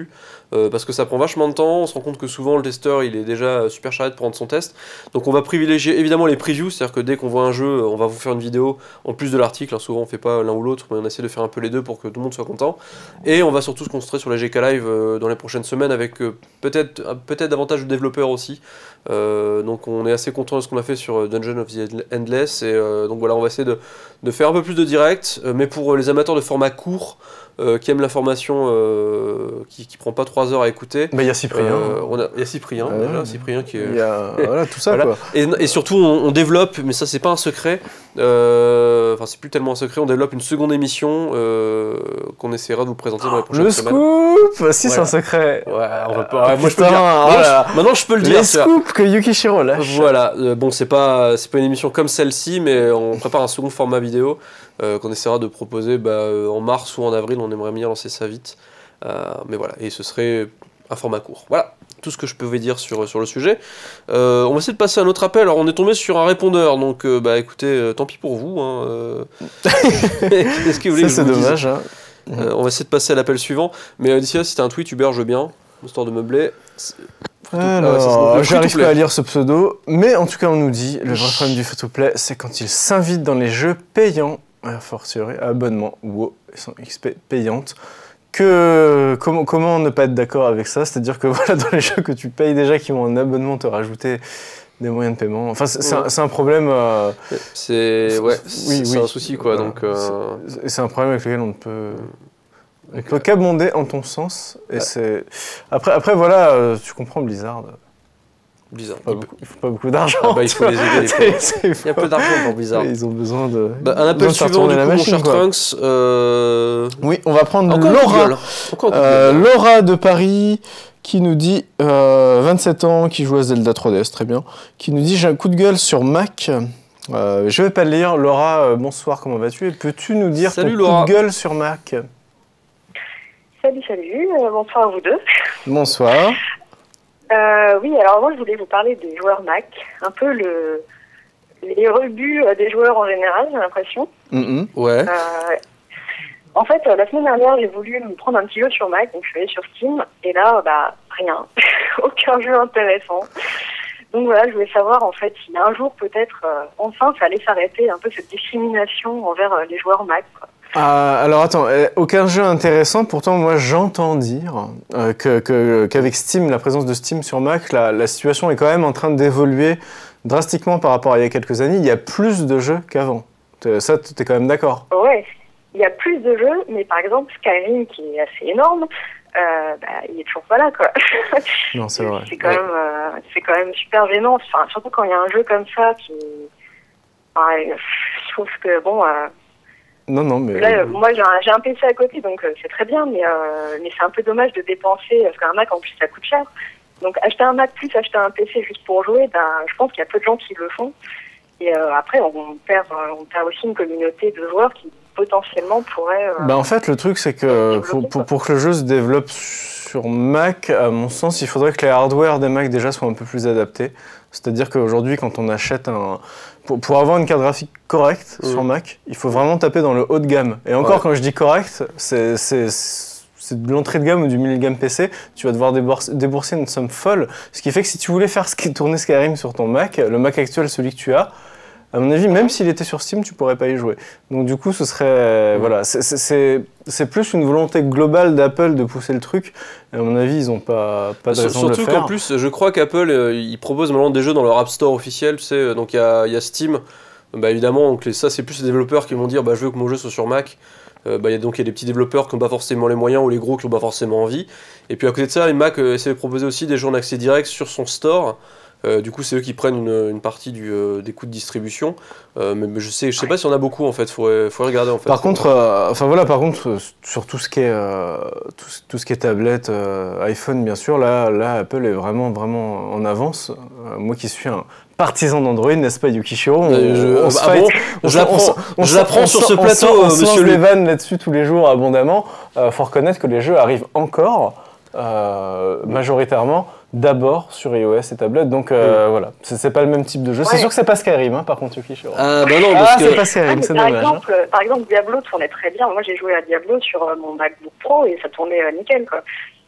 euh, parce que ça prend vachement de temps. On se rend compte que souvent le testeur il est déjà super charrette pour rendre son test. Donc on va privilégier évidemment les previews, c'est-à-dire que dès qu'on voit un jeu, on va vous faire une vidéo en plus de l'article. Hein, souvent on fait pas l'un ou l'autre, mais on essaie de faire un peu les deux pour que tout le monde soit content. Et on va surtout se concentrer sur la G K Live euh, dans les prochaines semaines avec euh, peut-être peut-être davantage de développeurs aussi. Euh, donc on est assez content de ce qu'on a fait sur Dungeon of the Endless. Et euh, donc voilà, on va essayer de, de faire un peu plus de direct, euh, mais pour les amateurs de format court, Euh, qui aime l'information, euh, qui, qui prend pas trois heures à écouter. Il bah, y a Cyprien. Euh, il y a Cyprien, ah, déjà, ouais. Cyprien qui est... Il y a voilà, tout ça, voilà. quoi. Et, et surtout, on, on développe, mais ça, c'est pas un secret, euh, enfin, c'est plus tellement un secret, on développe une seconde émission euh, qu'on essaiera de vous présenter dans les prochaines le semaines. Le scoop Si, voilà. C'est un secret. Ouais, on va pas... Ah, moi, putain, je peux le dire. Voilà. Maintenant, je, maintenant, je peux le dire. Les scoops que Yukishiro lâche. Voilà, euh, bon, c'est pas, c'est pas une émission comme celle-ci, mais on prépare un second format vidéo euh, qu'on essaiera de proposer bah, euh, en mars ou en avril, on aimerait bien lancer ça vite. Euh, mais voilà, et ce serait un format court. Voilà, tout ce que je pouvais dire sur, sur le sujet. Euh, on va essayer de passer à un autre appel. Alors, on est tombé sur un répondeur, donc euh, bah écoutez, euh, tant pis pour vous. Hein, euh... Qu'est-ce que vous voulez ça, que je c'est vous dommage. Hein. Euh, on va essayer de passer à l'appel suivant. Mais euh, d'ici là, si t'as un tweet Uber, je veux bien, histoire de meubler. Alors, ah ouais, j'arrive pas à lire ce pseudo, mais en tout cas, on nous dit le vrai problème du free-to-play, c'est quand il s'invite dans les jeux payants, a fortiori abonnement ou sans X P payante. Que, comment, comment ne pas être d'accord avec ça? C'est-à-dire que voilà, dans les jeux que tu payes déjà, qui ont un abonnement, te rajouter des moyens de paiement. Enfin, c'est ouais. un, un problème. Euh, c'est ouais, oui, oui, un souci quoi. Voilà. Donc, euh... c'est un problème avec lequel on ne peut. On peut qu'abonder en ton sens. Et ouais. c'est après, après voilà, euh, tu comprends Blizzard. Blizzard. Il ne faut, faut pas beaucoup d'argent. Ah bah, il faut les aider. Les il y a peu d'argent pour Blizzard. Ils ont besoin de. Bah, un appel suivant, du coup, machine, mon cher Trunks. Euh... Oui, on va prendre Encore Laura. Encore euh, Laura de Paris, qui nous dit euh, vingt-sept ans, qui joue à Zelda trois D S, très bien. Qui nous dit j'ai un coup de gueule sur Mac. Euh, je vais pas le lire. Laura, euh, bonsoir, comment vas-tu? Et peux-tu nous dire salut, ton Laura. coup de gueule sur Mac? Salut, salut. Euh, bonsoir à vous deux. Bonsoir. Euh, oui, alors moi je voulais vous parler des joueurs Mac, un peu le, les rebuts des joueurs en général, j'ai l'impression. Mm-hmm. Ouais. Euh, en fait, la semaine dernière, j'ai voulu me prendre un petit jeu sur Mac, donc je suis allée sur Steam, et là, bah, rien. Aucun jeu intéressant. Donc voilà, je voulais savoir en fait si un jour peut-être, euh, enfin, ça allait s'arrêter un peu cette discrimination envers euh, les joueurs Mac, quoi. Euh, alors attends, euh, aucun jeu intéressant, pourtant moi j'entends dire euh, que, que, qu'avec Steam, la présence de Steam sur Mac, la, la situation est quand même en train d'évoluer drastiquement par rapport à il y a quelques années. Il y a plus de jeux qu'avant. T'es, ça, tu es quand même d'accord? Ouais, il y a plus de jeux, mais par exemple Skyrim, qui est assez énorme, euh, bah, il est toujours pas là, quoi. Non, c'est vrai. C'est quand, ouais. même, euh, c'est quand même super gênant, enfin, surtout quand il y a un jeu comme ça qui... Enfin, je trouve que, bon... Euh, Non, non, mais... Là, euh, moi, j'ai un, j'ai un P C à côté, donc euh, c'est très bien, mais, euh, mais c'est un peu dommage de dépenser, parce qu'un Mac, en plus, ça coûte cher. Donc, acheter un Mac plus acheter un P C juste pour jouer, ben, je pense qu'il y a peu de gens qui le font. Et euh, après, on, on, perd, on perd aussi une communauté de joueurs qui, potentiellement, pourraient... Euh, bah, en fait, le truc, c'est que pour, pour, pour que le jeu se développe sur Mac, à mon sens, il faudrait que les hardware des Mac, déjà, soient un peu plus adaptés. C'est-à-dire qu'aujourd'hui, quand on achète un... Pour, pour avoir une carte graphique correcte mmh. sur Mac, il faut vraiment taper dans le haut de gamme. Et encore, ouais. quand je dis correct, c'est, c'est, c'est de l'entrée de gamme ou du milieu de gamme P C. Tu vas devoir débourser, débourser une somme folle. Ce qui fait que si tu voulais faire tourner Skyrim sur ton Mac, le Mac actuel, celui que tu as, à mon avis, même s'il était sur Steam, tu pourrais pas y jouer. Donc du coup, ce serait... Mmh. Voilà, c'est, c'est, c'est plus une volonté globale d'Apple de pousser le truc. Et à mon avis, ils n'ont pas, pas de raison de le faire. Surtout qu'en plus, je crois qu'Apple, euh, ils proposent maintenant des jeux dans leur App Store officiel. Tu sais, donc il y a, y a Steam. Bah, évidemment, donc les, ça, c'est plus les développeurs qui vont dire bah, « je veux que mon jeu soit sur Mac euh, ». Bah, y a, donc il y a des petits développeurs qui n'ont pas forcément les moyens ou les gros qui n'ont pas forcément envie. Et puis à côté de ça, les Mac euh, essaient de proposer aussi des jeux en accès direct sur son store. Euh, du coup, c'est eux qui prennent une, une partie du, euh, des coûts de distribution. Euh, mais, mais je sais, je sais pas si on a beaucoup en fait. Faudrait, faudrait regarder en fait. Par contre, euh, enfin voilà, par contre, euh, sur tout ce qui est euh, tout, tout ce qui est tablette, euh, iPhone, bien sûr, là, là, Apple est vraiment, vraiment en avance. Euh, moi, qui suis un partisan d'Android, n'est-ce pas, Yukishiro? On, euh, je, on, on, ah bon, on, je l'apprends, on, je l'apprends on, sur on, ce plateau, on, on, euh, on monsieur. On les vannes là-dessus tous les jours abondamment. Euh, faut reconnaître que les jeux arrivent encore. Euh, majoritairement d'abord sur iOS et tablette, donc euh, oui. voilà, c'est, c'est pas le même type de jeu. Ouais. C'est sûr que c'est pas Skyrim, hein, par contre, Yukishiro. Ah bah non, parce ah, que... c'est pas Skyrim, ah, c'est par dommage. Exemple, hein. Par exemple, Diablo tournait très bien. Moi, j'ai joué à Diablo sur euh, mon MacBook Pro et ça tournait euh, nickel, quoi.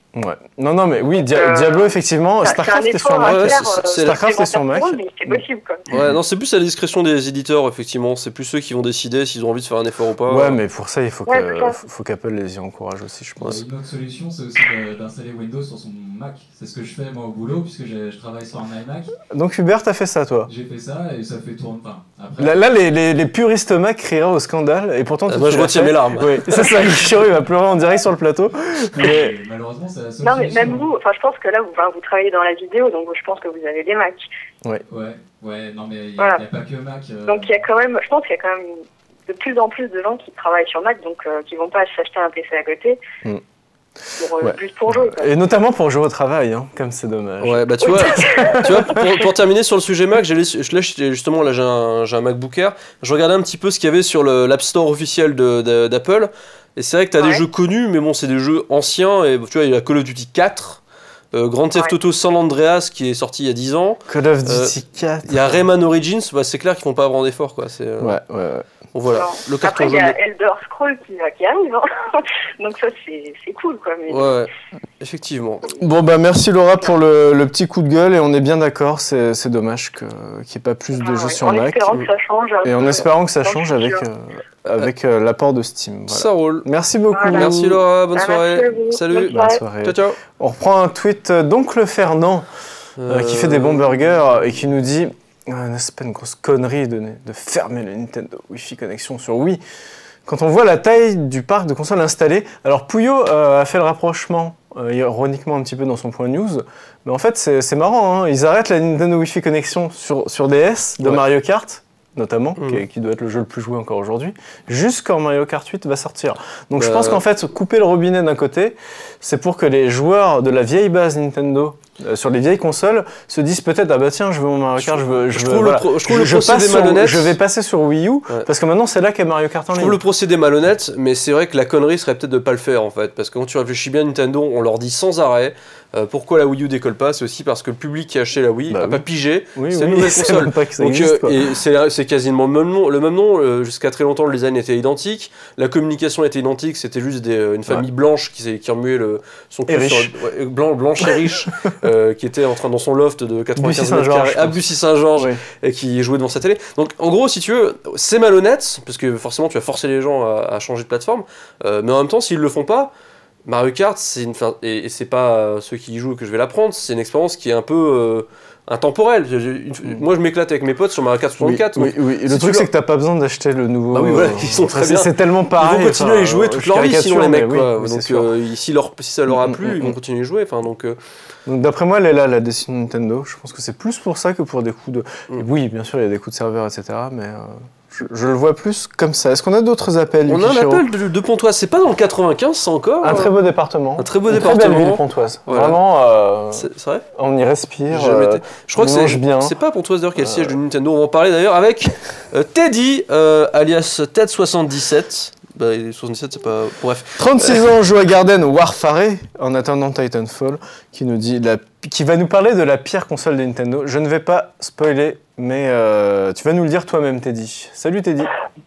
Ouais. Non, non, mais oui, Dia euh, Diablo, effectivement, Starcraft est sur Mac. Ouais, c'est Starcraft est sur Mac. C'est possible, quoi. Ouais, non, c'est plus à la discrétion des éditeurs, effectivement. C'est plus ceux qui vont décider s'ils ont envie de faire un effort ou pas. Ouais, mais pour ça, il faut ouais, que, faut qu'Apple les y encourage aussi, je pense. Une autre solution, c'est aussi d'installer Windows sur son Mac. C'est ce que je fais, moi, au boulot, puisque je, je travaille sur un iMac. Donc, Hubert, t'as fait ça, toi? J'ai fait ça, et ça fait tourner. Enfin, après... Là, là les, les, les puristes Mac crieraient au scandale, et pourtant... Ah, moi, je retiens mes larmes. Oui, c'est ça, Chiru, il va pleurer en direct sur le plateau. Mais... Malheureusement, c'est la seule non, mais même vous, enfin, je pense que là, vous, enfin, vous travaillez dans la vidéo, donc je pense que vous avez des Macs. Ouais. Ouais, ouais, non, mais il n'y a, voilà. a pas que Mac. Euh... Donc, il y a quand même, je pense qu'il y a quand même de plus en plus de gens qui travaillent sur Mac, donc euh, qui vont pas s'acheter un P C à côté. Mm. Pour, euh, ouais. Juste pour jouer. Quoi. Et notamment pour jouer au travail, hein, comme c'est dommage. Ouais, bah tu vois, tu vois pour, pour terminer sur le sujet Mac, j'ai justement là j'ai un, un MacBook Air, je regardais un petit peu ce qu'il y avait sur l'App Store officiel d'Apple, et c'est vrai que tu as ouais. des jeux connus, mais bon, c'est des jeux anciens, et tu vois, il y a Call of Duty quatre, euh, Grand Theft Auto ouais. San Andreas qui est sorti il y a dix ans. Call of Duty euh, quatre. Il y a Rayman Origins, bah, c'est clair qu'ils font pas grand effort, quoi. Euh... Ouais, ouais, ouais. Bon, voilà. Le Après, il y a Elder Scrolls qui, qui arrive, hein. Donc ça, c'est cool, quoi. Mais... Ouais, effectivement. Bon, bah merci Laura pour le, le petit coup de gueule, et on est bien d'accord, c'est dommage qu'il n'y ait pas plus de ah, jeux ouais. sur en Mac. En espérant que ça change. Et en espérant que ça change avec, euh, avec euh, l'apport de Steam. Voilà. Ça roule. Merci beaucoup. Voilà. Merci Laura, bonne ah, soirée. Salut. Bonne soirée. Ciao, ciao. On reprend un tweet d'Oncle Fernand, euh... Euh, qui fait des bons burgers, et qui nous dit... C'est pas une grosse connerie de, de fermer le Nintendo Wi-Fi connexion sur Wii. Quand on voit la taille du parc de consoles installées, alors Pouillot euh, a fait le rapprochement, euh, ironiquement un petit peu dans son point news, mais en fait c'est marrant, hein, ils arrêtent la Nintendo Wi-Fi connexion sur, sur D S de ouais. Mario Kart, notamment, mmh. qui, qui doit être le jeu le plus joué encore aujourd'hui, jusqu'en Mario Kart huit va sortir. Donc bah, je pense qu'en fait, couper le robinet d'un côté, c'est pour que les joueurs de la vieille base Nintendo, euh, sur les vieilles consoles, se disent peut-être, ah bah tiens, je veux mon Mario Kart, je veux... Je, je veux, trouve voilà. le, je trouve je, le je procédé malhonnête. Sur, je vais passer sur Wii U, ouais. parce que maintenant c'est là qu'il y a Mario Kart en ligne. Je trouve le procédé malhonnête, mais c'est vrai que la connerie serait peut-être de pas le faire en fait, parce que quand tu réfléchis bien Nintendo, on leur dit sans arrêt, Euh, pourquoi la Wii U décolle pas? C'est aussi parce que le public qui a acheté la Wii bah, a oui. pas pigé, oui, c'est oui, une nouvelle console. Pas que ça Donc, existe, euh, et c'est quasiment le même nom. Le même nom euh, jusqu'à très longtemps, le design était identique, la communication était identique, c'était juste des, une famille ouais. blanche qui, qui remuait le, son cul sur ouais, blanc, blanche et riche, euh, qui était en train dans son loft de quatre-vingt-quinze mètres carrés à Bussy-Saint-Georges oui. et qui jouait devant sa télé. Donc en gros, si tu veux, c'est malhonnête parce que forcément tu vas forcer les gens à, à changer de plateforme, euh, mais en même temps, s'ils le font pas. Mario Kart, c'est une fin... et, et c'est pas euh, ceux qui y jouent que je vais l'apprendre, c'est une expérience qui est un peu euh, intemporelle. Une... Mm. Moi, je m'éclate avec mes potes sur Mario Kart soixante-quatre. Oui, donc, oui, oui. Le si truc, c'est que t'as pas besoin d'acheter le nouveau. Bah oui, voilà, ils sont très bien. C'est tellement pareil. Ils vont continuer enfin, à y jouer toute leur vie, sinon les mecs. Oui, quoi. oui, donc, euh, si, leur... si ça leur a plu, mm, ils vont continuer à y jouer. Enfin, donc. Euh... Donc d'après moi, elle est là, la décision de Nintendo. Je pense que c'est plus pour ça que pour des coups de. Mm. Oui, bien sûr, il y a des coups de serveur, et cetera. Mais. Euh... Je, je le vois plus comme ça. Est-ce qu'on a d'autres appels? On a un appel de, de Pontoise. C'est pas dans le quatre-vingt-quinze, ça encore? Un très beau département. Un très beau Une département. Très belle ville, Pontoise. Voilà. Vraiment, euh, c'est vrai. On y respire. Je, euh, je crois que c'est pas Pontoise d'ailleurs qui est le siège euh... de Nintendo. On va en parler d'ailleurs avec euh, Teddy, euh, alias Ted soixante-dix-sept. Bah, soixante-dix-sept, c'est pas. Bref. trente-six ans, joue à Garden Warfare en attendant Titanfall, qui nous dit la... qui va nous parler de la pire console de Nintendo. Je ne vais pas spoiler, mais euh, tu vas nous le dire toi-même, Teddy. Salut, Teddy.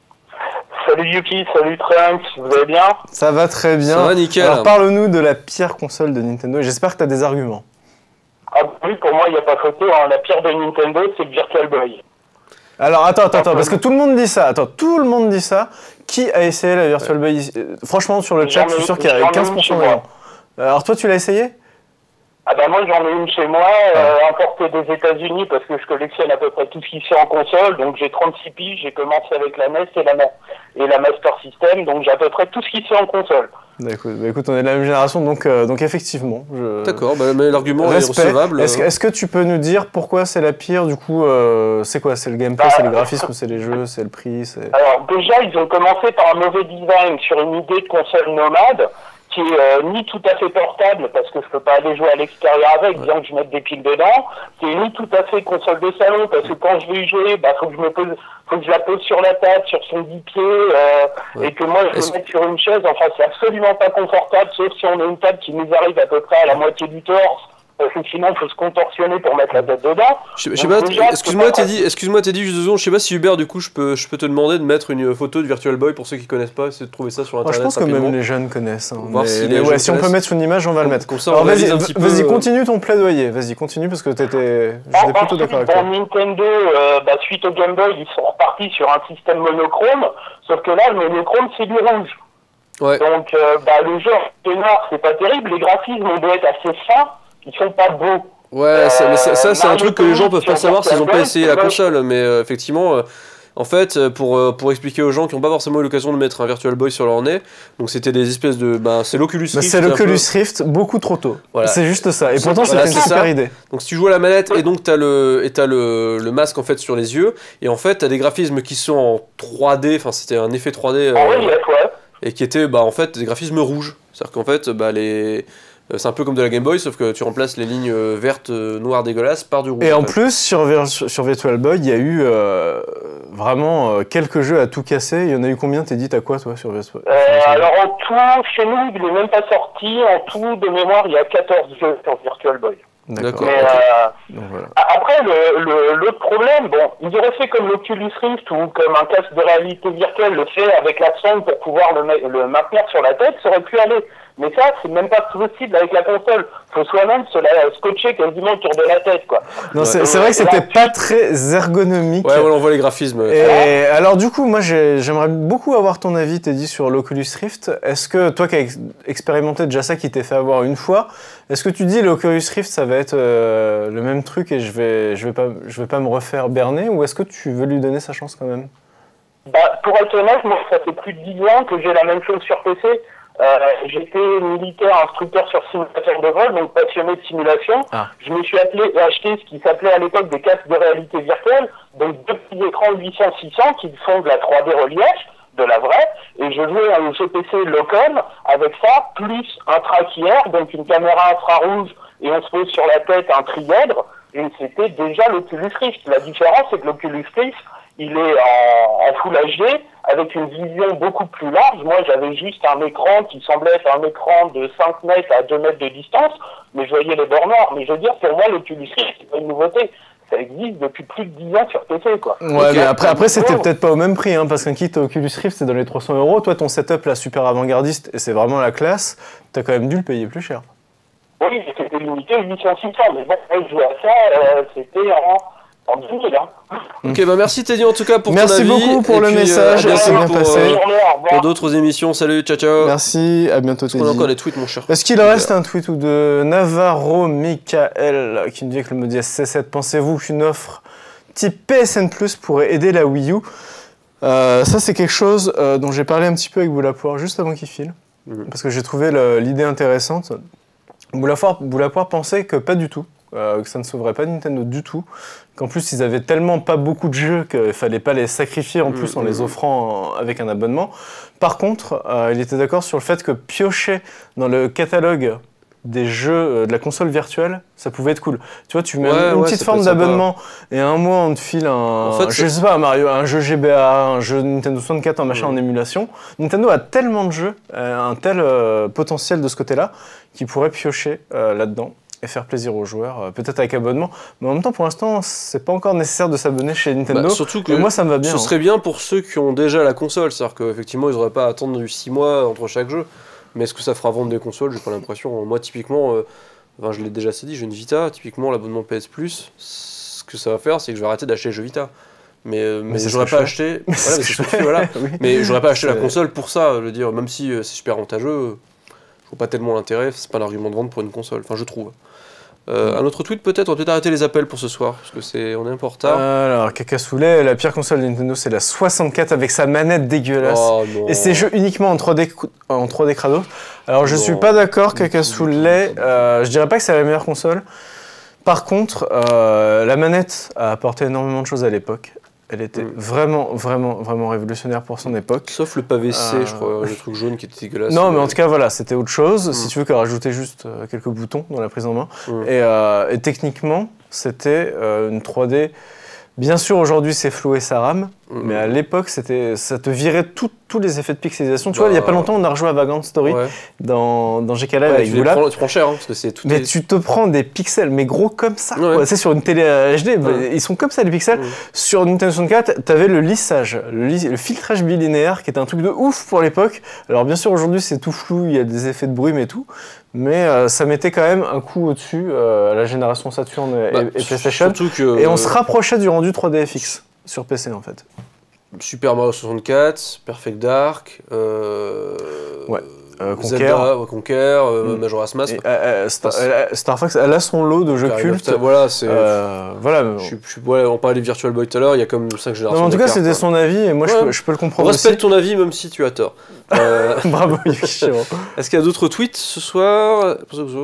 Salut Yuki, salut Trunks, vous allez bien? Ça va très bien. Ça va nickel. Alors parle-nous de la pire console de Nintendo. J'espère que tu as des arguments. Ah oui, pour moi, il n'y a pas photo. Hein. La pire de Nintendo, c'est le Virtual Boy. Alors attends, attends, attends, parce que tout le monde dit ça. Attends, tout le monde dit ça. Qui a essayé la Virtual Boy? Franchement, sur le chat, je suis sûr qu'il y a quinze pour cent de gens. Alors toi, tu l'as essayé? Ah bah moi j'en ai une chez moi, euh, importée des États-Unis parce que je collectionne à peu près tout ce qui se fait en console, donc j'ai trente-six piges, j'ai commencé avec la N E S et la, et la Master System, donc j'ai à peu près tout ce qui se fait en console. Bah écoute, bah écoute, on est de la même génération, donc, euh, donc effectivement. Je... D'accord, bah, mais l'argument est recevable. Est-ce que, est-ce que tu peux nous dire pourquoi c'est la pire, du coup, euh, c'est quoi? C'est le gameplay, bah, c'est le graphisme, c'est les jeux, c'est le prix? Alors déjà, ils ont commencé par un mauvais design sur une idée de console nomade, qui est euh, ni tout à fait portable, parce que je peux pas aller jouer à l'extérieur avec, ouais. bien que je mette des piles dedans, qui est ni tout à fait console de salon, parce que quand je vais y jouer, bah faut que je me pose, faut que je la pose sur la table, sur son dix pieds, euh, ouais. et que moi je le mette sur une chaise, enfin c'est absolument pas confortable, sauf si on a une table qui nous arrive à peu près à la moitié du torse, parce que sinon il faut se contorsionner pour mettre la tête dedans. Je sais pas, excuse-moi Teddy, excuse-moi Teddy, juste deux secondes, je sais pas si Hubert, du coup, je peux, je peux te demander de mettre une photo de Virtual Boy pour ceux qui connaissent pas, essayer de trouver ça sur internet. Oh, je pense rapidement. que même les jeunes connaissent. Hein. Voir mais, si, mais ouais, si on peut mettre une image, on va le mettre. Comme ça, Alors vas-y, vas-y, vas-y, peu... continue ton plaidoyer, vas-y, continue parce que t'étais, j'étais plutôt d'accord avec toi. Dans Nintendo, euh, bah, suite au Game Boy, ils sont repartis sur un système monochrome, sauf que là, le monochrome, c'est du rouge. Ouais. Donc, euh, bah, le jeu en noir, c'est pas terrible, les graphismes, on doit être assez fins, ils sont pas beaux. Ouais, euh, ça, mais ça, ça c'est un truc que les gens peuvent pas savoir s'ils ont pas essayé la Boy, console, mais euh, effectivement... Euh, En fait, pour, pour expliquer aux gens qui n'ont pas forcément eu l'occasion de mettre un Virtual Boy sur leur nez, donc c'était des espèces de... Ben, c'est l'Oculus Rift. Bah c'est l'Oculus peu... Rift beaucoup trop tôt. Voilà. C'est juste ça. Et pourtant, c'était une super idée. Donc si tu joues à la manette et donc tu as, le, et t'as le, le masque en fait sur les yeux, et en fait tu as des graphismes qui sont en trois D, enfin c'était un effet trois D, euh, ah oui, ouais. et qui étaient bah, en fait des graphismes rouges. C'est-à-dire qu'en fait, bah, les... c'est un peu comme de la Game Boy, sauf que tu remplaces les lignes vertes, noires dégueulasses par du rouge. Et en, en fait. plus, sur, sur Virtual Boy, il y a eu euh, vraiment euh, quelques jeux à tout casser. Il y en a eu combien? T'es dit, t'as quoi toi sur Virtual Boy? euh, Alors en tout, chez nous, il n'est même pas sorti. En tout, de mémoire, il y a quatorze jeux sur Virtual Boy. D'accord. Mais, euh, Donc, voilà. Après, le, le, le problème, bon, ils auraient fait comme l'Oculus Rift ou comme un casque de réalité virtuelle le fait avec la sonde pour pouvoir le, le maintenir sur la tête, ça aurait pu aller. Mais ça, c'est même pas possible avec la console. Faut soi-même se la scotcher quasiment autour de la tête, quoi. Non, c'est euh, vrai que c'était pas très ergonomique. Ouais, voilà, on voit les graphismes. Et ouais. Alors du coup, moi, j'aimerais beaucoup avoir ton avis, Teddy, sur l'Oculus Rift. Est-ce que toi, qui as ex expérimenté déjà ça, qui t'est fait avoir une fois, est-ce que tu dis l'Oculus Rift, ça va être euh, le même truc et je vais, je vais pas, je vais pas me refaire berner, ou est-ce que tu veux lui donner sa chance quand même? Bah, pour être honnête, moi, ça fait plus de dix ans que j'ai la même chose sur P C. Euh, J'étais militaire instructeur sur simulateur de vol, donc passionné de simulation. Ah. Je me suis appelé, acheté ce qui s'appelait à l'époque des casques de réalité virtuelle, donc deux petits écrans de huit cents six cents qui font de la trois D relief, de la vraie, et je jouais à un G P C local avec ça, plus un trackière, donc une caméra infrarouge, et on se pose sur la tête un trièdre, et c'était déjà l'Oculus Rift. La différence, c'est que l'Oculus Rift, il est en, en Full H D, avec une vision beaucoup plus large. Moi, j'avais juste un écran qui semblait être un écran de cinq mètres à deux mètres de distance, mais je voyais les bords noirs. Mais je veux dire, pour moi, l'Oculus Rift, c'est pas une nouveauté. Ça existe depuis plus de dix ans sur P C, quoi. Ouais, okay. Mais après, après c'était peut-être pas au même prix, hein, parce qu'un kit Oculus Rift, c'est dans les trois cents euros. Toi, ton setup, là, super avant-gardiste, et c'est vraiment la classe, t'as quand même dû le payer plus cher. Oui, c'était limité huit cents six cents, mais bon, moi, je jouais à ça, euh, c'était en... en deux mille, hein. Ok, bah merci Teddy en tout cas pour merci ton avis. Merci beaucoup pour et le puis, message, euh, c'est bien pour, passé. Euh, pour d'autres émissions, salut, ciao ciao. Merci, à bientôt Teddy. On a encore des tweets mon cher. Est-ce qu'il reste un tweet ou deux? Navarro Michael qui nous dit que le Modi S C sept, pensez-vous qu'une offre type P S N plus pourrait aider la Wii U? euh, Ça c'est quelque chose euh, dont j'ai parlé un petit peu avec Boulapoire juste avant qu'il file, mmh. parce que j'ai trouvé l'idée intéressante. Boulapoire, Boulapoire pensait que pas du tout. Euh, que ça ne sauverait pas Nintendo du tout, qu'en plus ils avaient tellement pas beaucoup de jeux qu'il fallait pas les sacrifier en plus mmh, en mmh. les offrant en, avec un abonnement. Par contre, euh, il était d'accord sur le fait que piocher dans le catalogue des jeux euh, de la console virtuelle, ça pouvait être cool. Tu vois, tu mets ouais, une ouais, petite forme d'abonnement et un mois on te file un, en fait, je sais pas, Mario, un jeu G B A, un jeu Nintendo soixante-quatre, un machin mmh. en émulation. Nintendo a tellement de jeux, euh, un tel euh, potentiel de ce côté-là, qu'il pourrait piocher euh, là-dedans et faire plaisir aux joueurs, euh, peut-être avec abonnement. Mais en même temps, pour l'instant, c'est pas encore nécessaire de s'abonner chez Nintendo. Bah, surtout que moi, ça me va bien. Ce hein. serait bien pour ceux qui ont déjà la console, c'est-à-dire qu'effectivement, ils n'auraient pas à attendre du six mois entre chaque jeu. Mais est-ce que ça fera vendre des consoles? J'ai pas l'impression. Moi, typiquement, euh, enfin, je l'ai déjà assez dit, j'ai une Vita. Typiquement, l'abonnement P S Plus, ce que ça va faire, c'est que je vais arrêter d'acheter les jeux Vita. Mais, euh, mais, mais j'aurais pas acheté. Mais voilà, mais c'est ce que je fais, voilà. oui. Mais j'aurais pas acheté la console pour ça. Je veux dire, même si euh, c'est super avantageux, je vois pas tellement l'intérêt. C'est pas un argument de vente pour une console. Enfin, je trouve. Euh, un autre tweet peut-être, on va peut-être arrêter les appels pour ce soir, parce que c'est, on est un peu en retard. Alors, Cacasoulet, la pire console de Nintendo, c'est la soixante-quatre avec sa manette dégueulasse. Oh, et ses jeux uniquement en trois D, en trois D Kratos. Alors, je non. suis pas d'accord, Cacasoulet, euh, je dirais pas que c'est la meilleure console. Par contre, euh, la manette a apporté énormément de choses à l'époque. Elle était mmh. vraiment, vraiment, vraiment révolutionnaire pour son époque. Sauf le pavé C, euh... je crois, le truc jaune qui était dégueulasse. Non, mais en tout cas, voilà, c'était autre chose. Mmh. Si tu veux qu'elle rajoutait juste euh, quelques boutons dans la prise en main. Mmh. Et, euh, et techniquement, c'était euh, une trois D. Bien sûr, aujourd'hui, c'est flou et ça rame. Mmh. Mais à l'époque, ça te virait tout, tous les effets de pixelisation. Tu bah, vois, il y a pas longtemps, on a rejoué à Vagrant Story ouais. dans, dans G K Live ouais, avec Goulab. Tu prends cher, hein, parce que c'est tout. Mais est... tu te prends des pixels, mais gros comme ça. Ouais. C'est sur une télé H D, ouais. bah, ils sont comme ça les pixels. Ouais. Sur Nintendo soixante-quatre, t'avais le lissage, le, lis... le filtrage bilinéaire, qui était un truc de ouf pour l'époque. Alors bien sûr, aujourd'hui, c'est tout flou, il y a des effets de brume et tout. Mais euh, ça mettait quand même un coup au-dessus euh, à la génération Saturn et, bah, et PlayStation. Que, et on se rapprochait du rendu trois D F X sur P C en fait. Super Mario soixante-quatre, Perfect Dark, euh, ouais. euh, Conquer, Zelda, ouais, Conquer, euh, mm. Majora's Mask. Et, euh, Star, elle, Star Fox, elle a son lot de jeux cultes. Voilà, c'est. Euh, voilà. Je, je, ouais, on parlait des Virtual Boy tout à l'heure, il y a comme cinq générations. Non, en tout cas, c'était son avis et moi, ouais. je, peux, je peux le comprendre. On respecte aussi. ton avis, même si tu as tort. Euh... Bravo, Yukishiro. Est-ce qu'il y a d'autres tweets ce soir?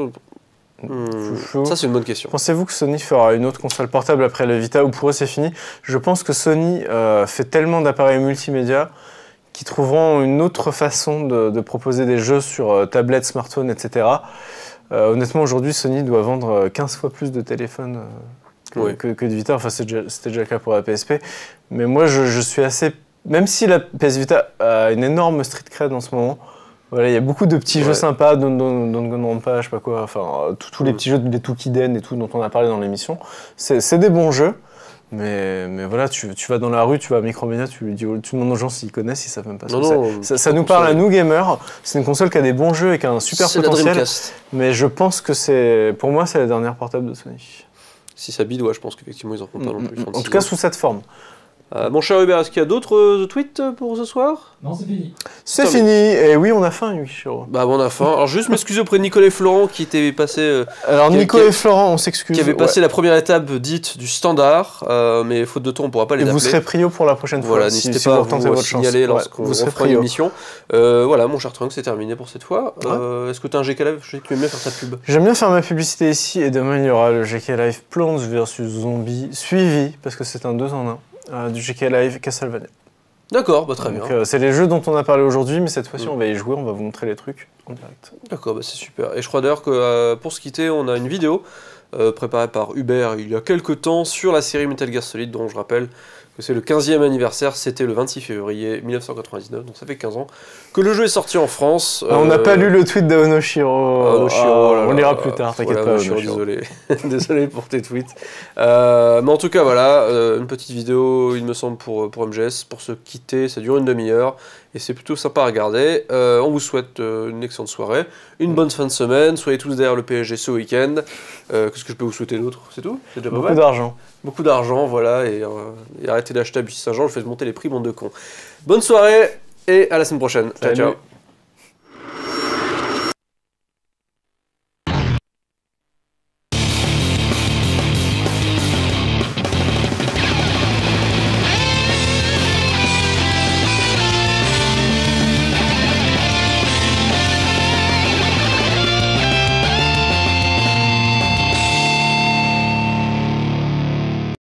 Hmm. Ça, c'est une bonne question. Pensez-vous que Sony fera une autre console portable après la Vita ou pour eux c'est fini? Je pense que Sony euh, fait tellement d'appareils multimédia qu'ils trouveront une autre façon de, de proposer des jeux sur euh, tablette, smartphone, et cetera. Euh, honnêtement, aujourd'hui, Sony doit vendre quinze fois plus de téléphones euh, que, oui. que, que de Vita. Enfin, c'était déjà, déjà le cas pour la P S P. Mais moi, je, je suis assez... Même si la P S Vita a une énorme street cred en ce moment, voilà, il y a beaucoup de petits ouais. jeux sympas, Don't Gunrampa, je sais pas quoi, enfin, tous les petits jeux des Toukiden et tout dont on a parlé dans l'émission. C'est des bons jeux, mais, mais voilà, tu, tu vas dans la rue, tu vas à Micromania, tu, dis, tu demandes aux gens s'ils connaissent, ils savent même pas ce que c'est. Ça, ça nous parle à nous gamers, c'est une console qui a des bons jeux et qui a un super potentiel, mais je pense que c'est, pour moi, c'est la dernière portable de Sony. Si ça bide, ouais, je pense qu'effectivement ils en font pas non plus. En tout cas, sous cette forme. Euh, mon cher Hubert, est-ce qu'il y a d'autres euh, tweets pour ce soir? Non, c'est fini. C'est fini, et oui, on a faim, Yukishiro. Bah, bon, on a faim. Alors, juste m'excuser auprès de Nicolas et Florent qui étaient passés. Euh, Alors, Nicolas et Florent, on s'excuse. Qui avaient passé ouais. la première étape dite du standard, euh, mais faute de temps, on pourra pas les appeler. Et vous serez prio pour la prochaine fois. Voilà, n'hésitez si, pas si à vous, vous signaler lorsqu'on ouais, fera une émission. Euh, voilà, mon cher Trunks, c'est terminé pour cette fois. Ouais. Euh, Est-ce que tu as un G K Live? Je sais que tu aimes bien faire ta pub. J'aime bien faire ma publicité ici, et demain, il y aura le G K Live Plants versus Zombies, suivi, parce que c'est un deux en un. Euh, du G K Live Castlevania. D'accord, bah très Donc, bien. Euh, c'est les jeux dont on a parlé aujourd'hui, mais cette fois-ci mmh. on va y jouer, on va vous montrer les trucs en direct. D'accord, bah c'est super. Et je crois d'ailleurs que euh, pour se quitter, on a une vidéo euh, préparée par Hubert il y a quelques temps sur la série Metal Gear Solid, dont je rappelle que c'est le quinzième anniversaire, c'était le vingt-six février mille neuf cent quatre-vingt-dix-neuf, donc ça fait quinze ans que le jeu est sorti en France. Ah, euh... On n'a pas lu le tweet d'Aonoshiro, oh, oh, on lira plus tard, t'inquiète voilà, pas. Onoshiro, désolé, désolé pour tes tweets. Euh, mais en tout cas, voilà, euh, une petite vidéo, il me semble, pour, pour M G S, pour se quitter, ça dure une demi-heure, et c'est plutôt sympa à regarder. Euh, on vous souhaite euh, une excellente soirée, une bonne fin de semaine, soyez tous derrière le P S G ce week-end. Euh, Qu'est-ce que je peux vous souhaiter d'autre? C'est tout? C'est déjà pas Beaucoup d'argent. Beaucoup d'argent, voilà, et, euh, et arrêtez d'acheter à Bussy Saint-Jean, je fais monter les prix, bande de cons. Bonne soirée, et à la semaine prochaine. Ciao, ciao.